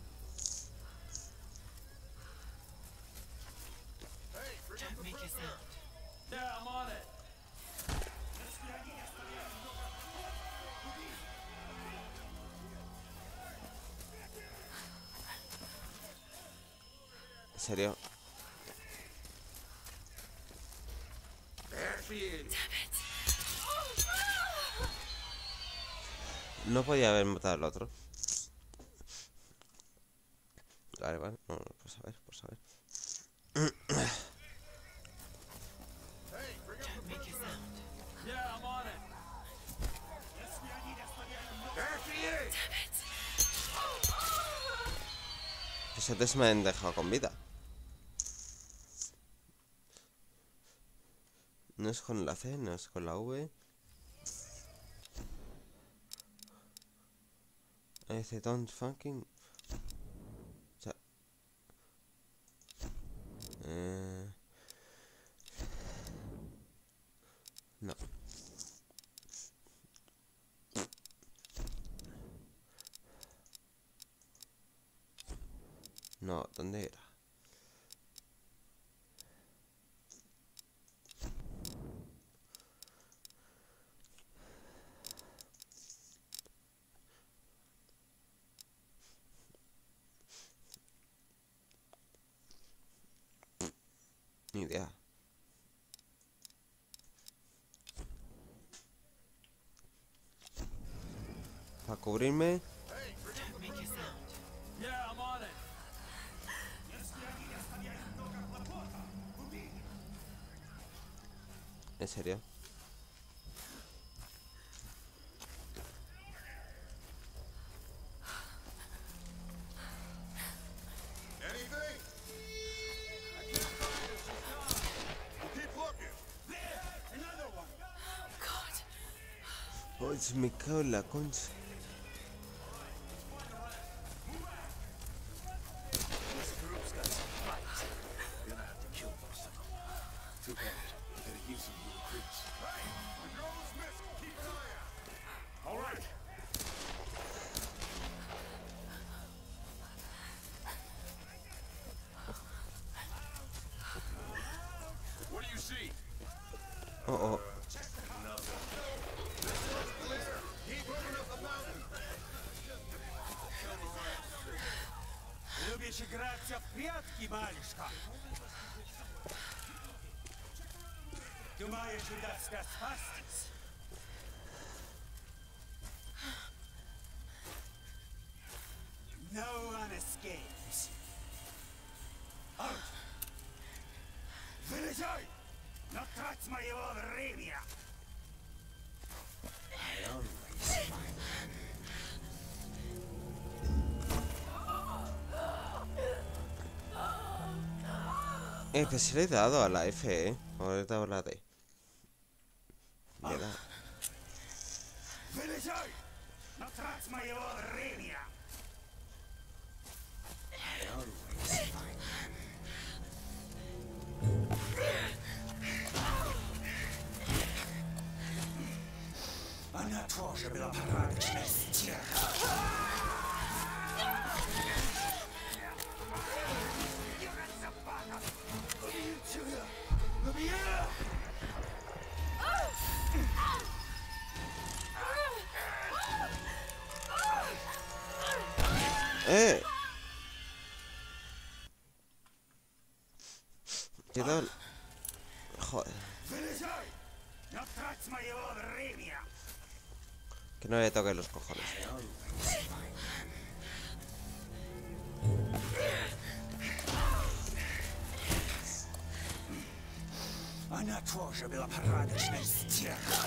Don't make a sound. Yeah, I'm on it. En serio. No podía haber matado al otro. Vale, vale. No, no, pues a ver, pues a ver. Don't make a sound. Yeah, I'm on it. Pues antes me han dejado con vida. No es con la C, no es con la V. Dice don't fucking. O sea. Eh... No. No, ¿dónde era? Ni idea. Para cubrirme. Don't make a sound. Yeah, I'm on it. ¿En serio? Anything? I can't find her. She's gone. Keep looking. There! Another one! God. Oh, me cago en la concha. This group's got some fight. You're gonna have to kill most of them. Too bad. Gotta use some new recruits. Hey, the girl is missing. Keep an eye out. All right. What do you see? Oh, oh. Keep moving up the mountain. Любишь играться в прятки, малышка? Думаешь, удастся спастись? No one escapes. Out! Вылезай! Но трать моего времени! I always find Eh, pues sí le he dado a la F, eh. O le he dado a la D. Le da. Вылезай! Но трать моего времени! Она тоже была порядочной стерва. ¡Eh! ¿Qué tal? Joder. Que no le toque los cojones. Она тоже была порядочной стерва.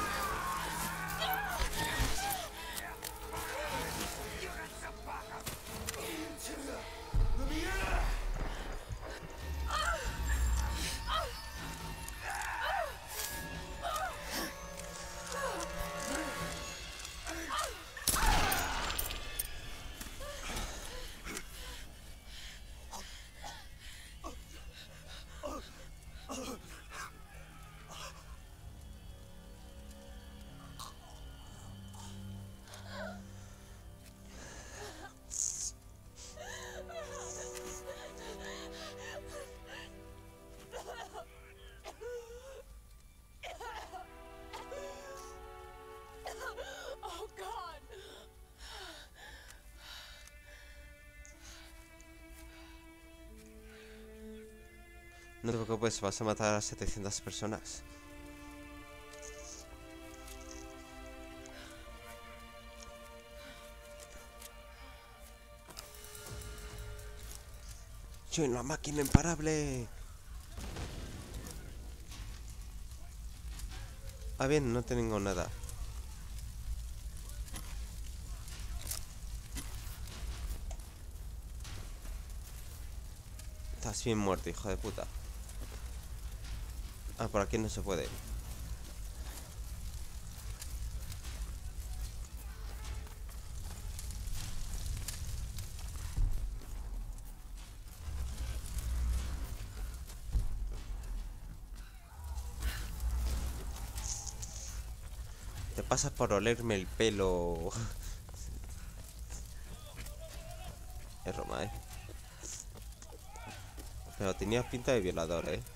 No te preocupes, vas a matar a setecientas personas. Soy una máquina imparable. Ah, bien, no tengo nada. Estás bien muerto, hijo de puta. Ah, por aquí no se puede. Te pasas por olerme el pelo. Es broma, eh. Pero tenía pinta de violador, eh.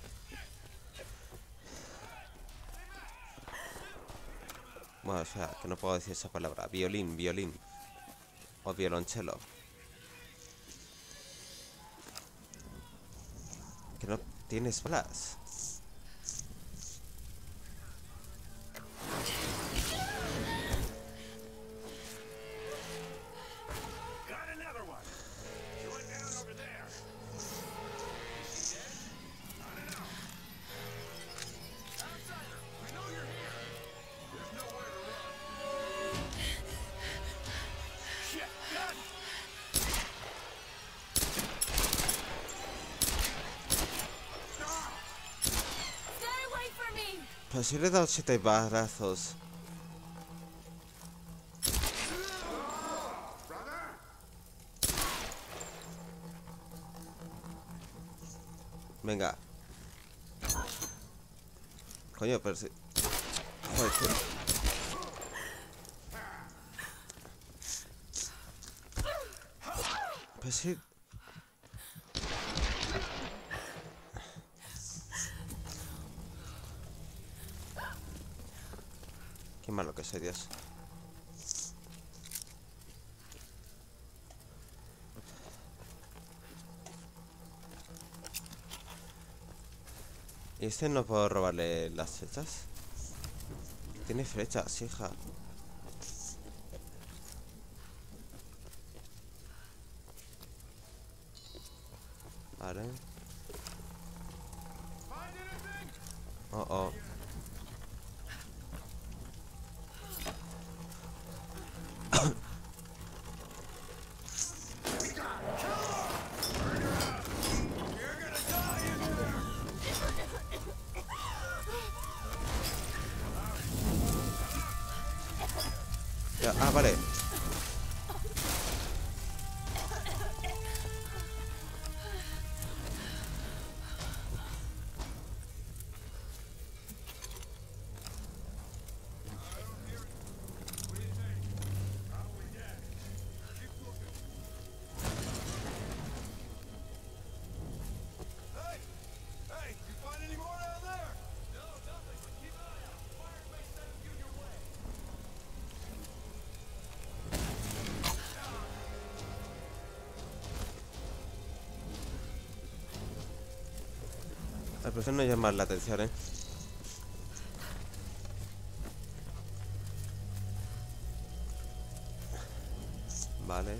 Bueno, o sea, que no puedo decir esa palabra. Violín, violín. O violonchelo. Que no tienes balas. Pues si le he dado siete balazos. Venga. Coño, pero si... Joder, tío. Pues sí. Qué malo que soy, Dios. ¿Y este no puedo robarle las flechas? Tiene flechas, hija. Vale. Oh, oh. Ya, ah, vale. prefiero no llamar la atención, ¿eh? Vale.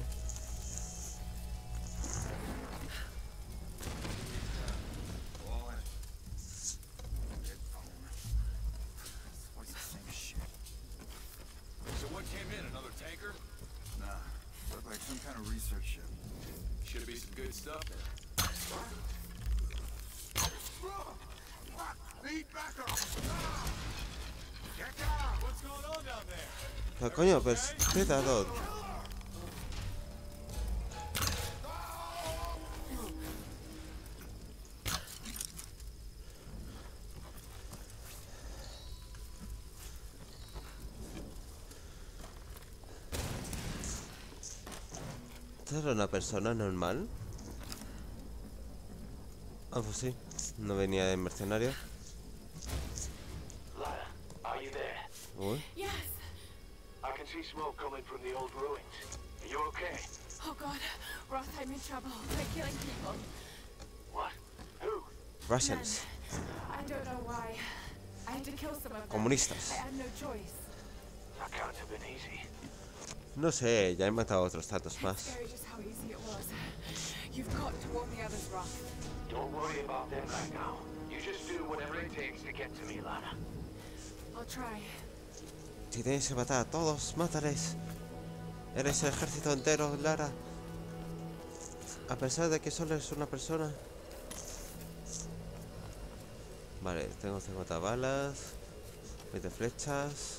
So what came in? Another tanker? Nah, looked like some kind of research ship. Should be some good stuff there. Need backup! What's going on down there? Pero coño, pues cuidado. ¿Esto era una persona normal? Ah, pues sí. No venía de mercenario. Lara, are you there? Uy. Yes. I can see smoke coming from the old ruins. Are you okay? Oh God, Roth, I'm in trouble. They're killing people. What? Who? Russians. I don't know why. I had to kill some of them. Comunistas. I had no choice. That can't have been easy. No sé, ya he matado a otros tantos más. Scary just how easy it was. You've got to warn the others, Roth. Don't worry about them right now. You just do whatever it takes to get to me, Lara. I'll try. Si tienes que matar a todos, mátales. Eres el ejército entero, Lara. A pesar de que solo es una persona. Vale, tengo cincuenta balas, veinte flechas.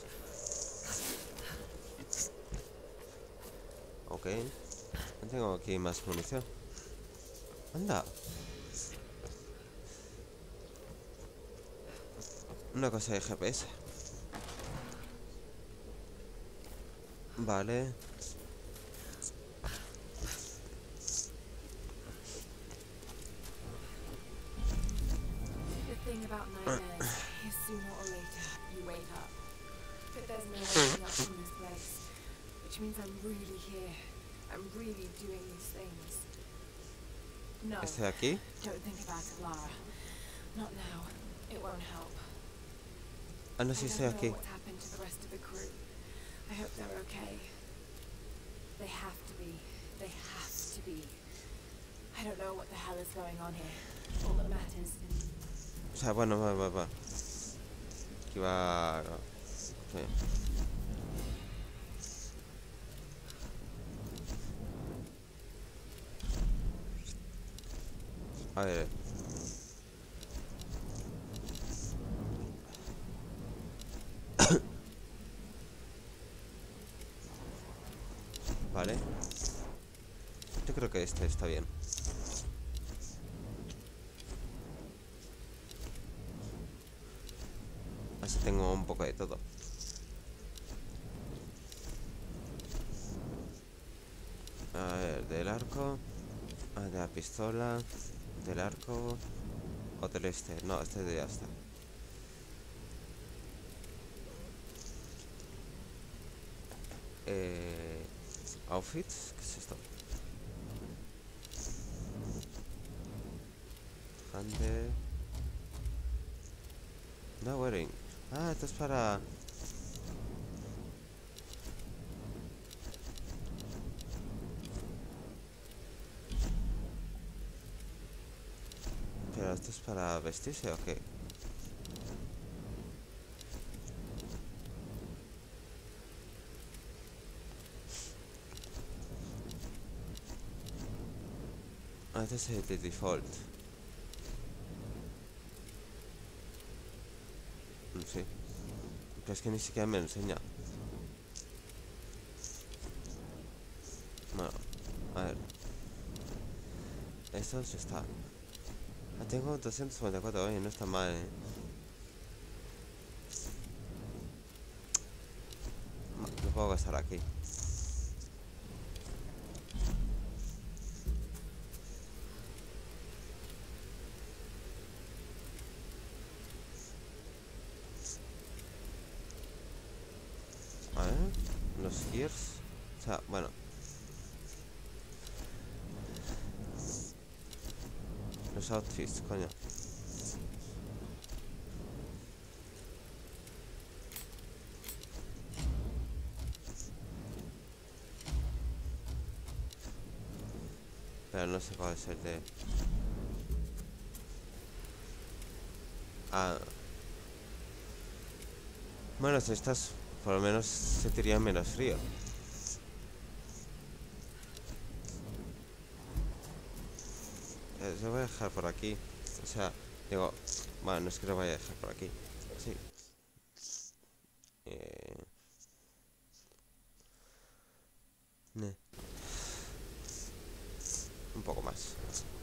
Ok. Tengo aquí más munición. Anda. Una cosa de G P S. Vale. The thing about nightmares is sooner or later you wake up. But there's no waking up from this place. Which means I'm really here. I'm really doing these things. No. ¿Estoy aquí? Don't think about it, Lara. Not now. It won't help. Ah, no, sí, estoy I don't aquí. know what's happened to the rest of the crew. I hope they're okay. They have to be. They have to be. I don't know what the hell is going on here. All that matters. O sea, bueno, va, va, va. Aquí va... Sí. A ver. Vale. Yo creo que este está bien. Así tengo un poco de todo. A ver, del arco. Ah, de la pistola. Del arco. O del este. No, este de ya está. Eh, outfits. ¿Qué es esto? Hande. No wearing. Ah, esto es para... Pero esto es para vestirse o qué? Ah, este es el de default. Sí. Pero es que ni siquiera me enseña. Bueno, a ver. Esto ya está. Ah, tengo doscientos cincuenta y cuatro, oye, no está mal, eh. Lo puedo gastar aquí. A ver, los gears. O sea, bueno. Los outfits, coño. Pero no sé cuál es el de... Ah. Bueno, si estas por lo menos sentirían menos frío. Eh, se voy a dejar por aquí. O sea, digo... Bueno, no es que lo vaya a dejar por aquí. Sí. Eh... Ne. Un poco más.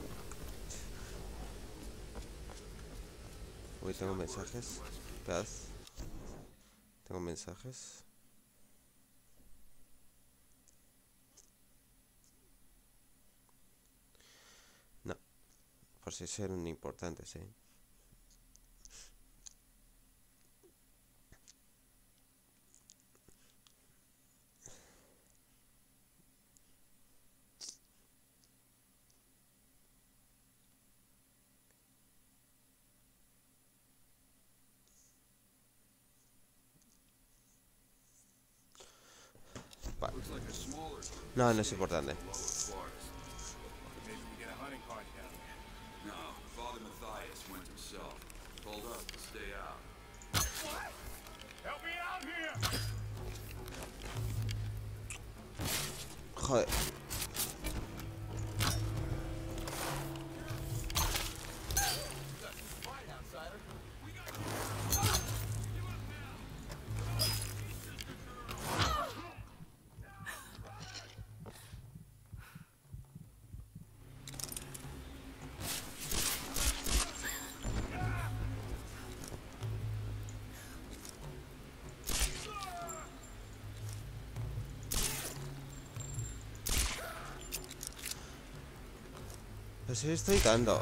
Uy, tengo mensajes. Esperad. Tengo mensajes. No. Por si son importantes, eh. Vale. No, no es importante. Joder. Pues sí, estoy dando.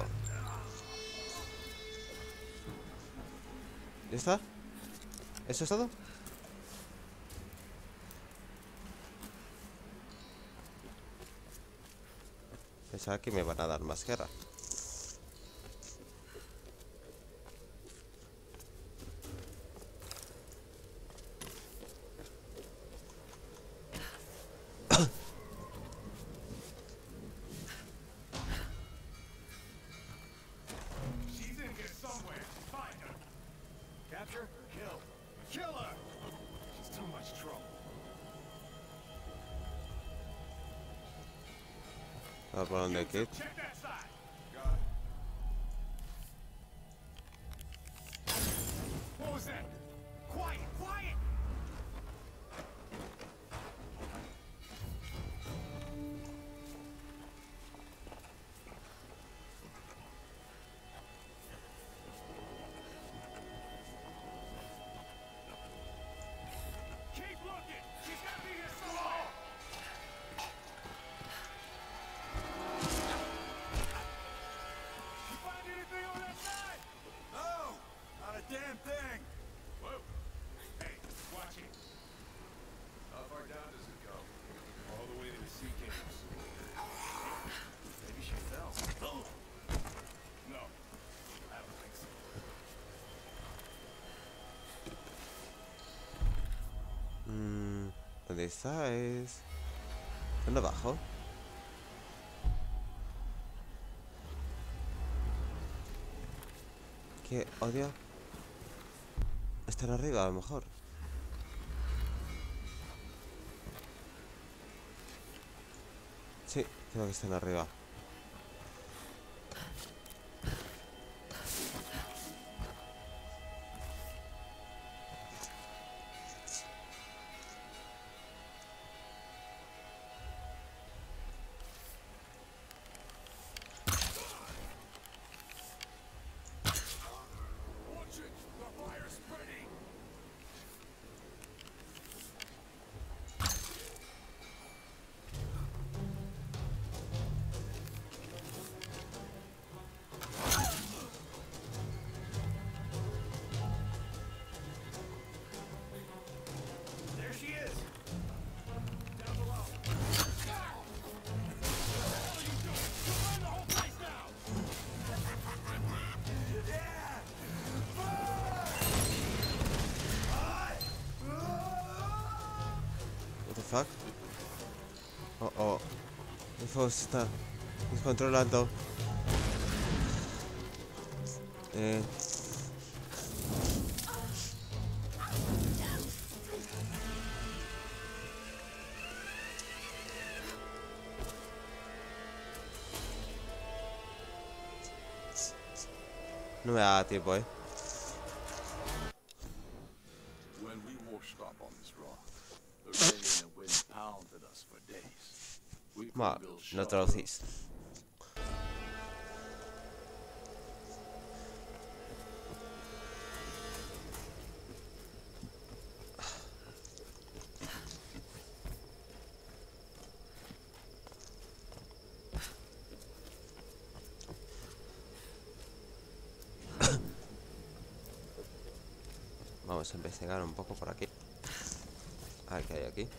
¿Ya está? ¿Eso es todo? Pensaba que me van a dar más guerra. A ver por dónde hay que ir. ¿Dónde está? Es... ¿Dónde abajo? ¿Qué odio? Estar arriba, a lo mejor. Sí, creo que están arriba. What the fuck? Oh, oh. El fuego se está Descontrolando. Eh... No me da tiempo, eh. When we washed up on this rock, the rain and wind pounded us for days. We Bueno, couldn't build no shelter. traducís. Vamos a investigar un poco por aquí. A ver qué hay aquí.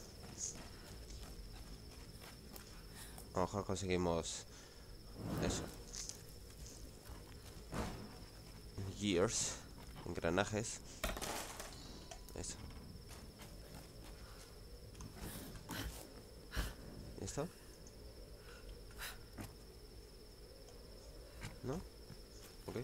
A lo mejor conseguimos eso. Gears, engranajes. Eso. ¿Y esto? ¿No? Ok.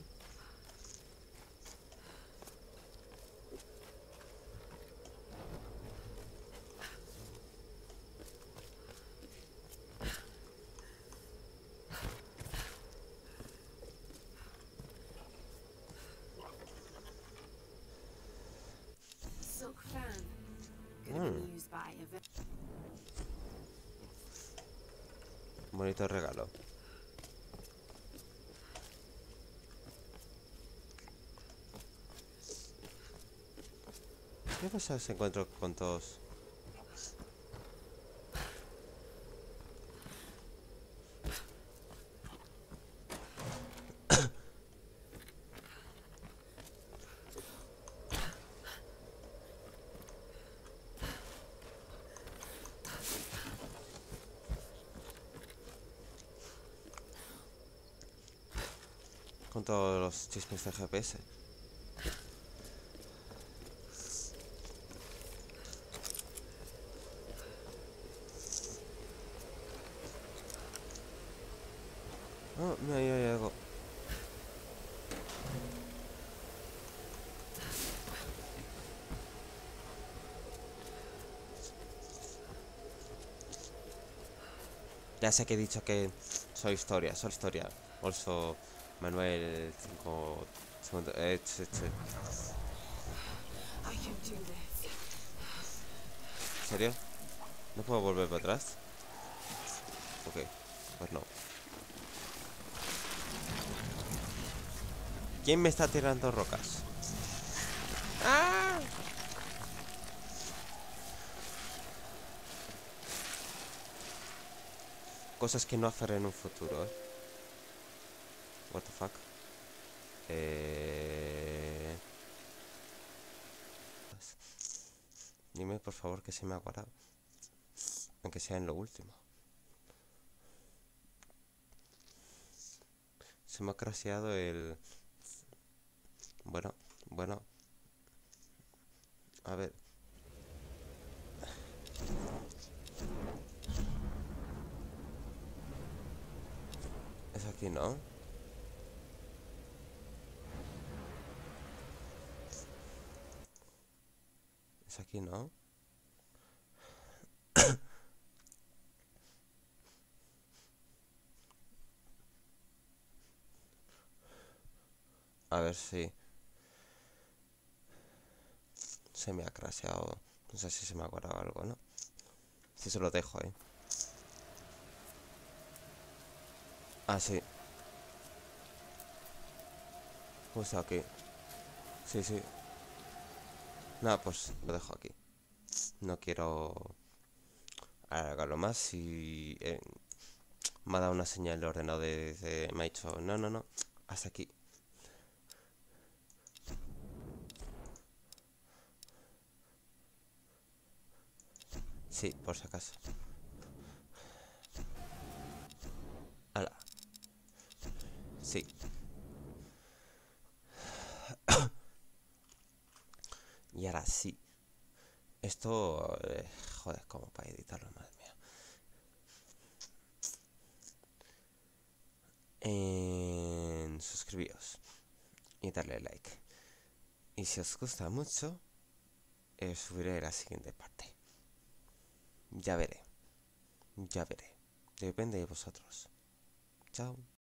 Silk fan. Could have been used by a ve- Bonito regalo. ¿Qué pasa si encuentro con todos? Con todos los chismes de G P S. Oh, mira, ahí hay algo. Ya sé que he dicho que soy historia, soy historia. Also, Manuel cinco segundo. Eh, ch, ch. I can do this. ¿En serio? ¿No puedo volver para atrás? Ok, pues no. ¿Quién me está tirando rocas? ¡Ah! Cosas que no hacer en un futuro, ¿eh? What the fuck? Eh... Dime por favor que se me ha guardado. Aunque sea en lo último. Se me ha crasheado el... Bueno, bueno. A ver. Es aquí, ¿no? Es aquí, ¿no? A ver si... Se me ha crasheado. No sé si se me ha guardado algo, ¿no? Si se lo dejo ahí. Ah, sí. Justo aquí. Sí, sí. Nada, pues lo dejo aquí. No quiero alargarlo más y... Eh, me ha dado una señal de ordenado de, de... Me ha dicho, no, no, no. Hasta aquí. Sí, por si acaso. Hala. Sí. Y ahora sí. Esto... Eh, joder, como para editarlo, madre mía. suscribíos y darle like. Y si os gusta mucho, eh, subiré la siguiente parte. Ya veré. Ya veré. Depende de vosotros. Chao.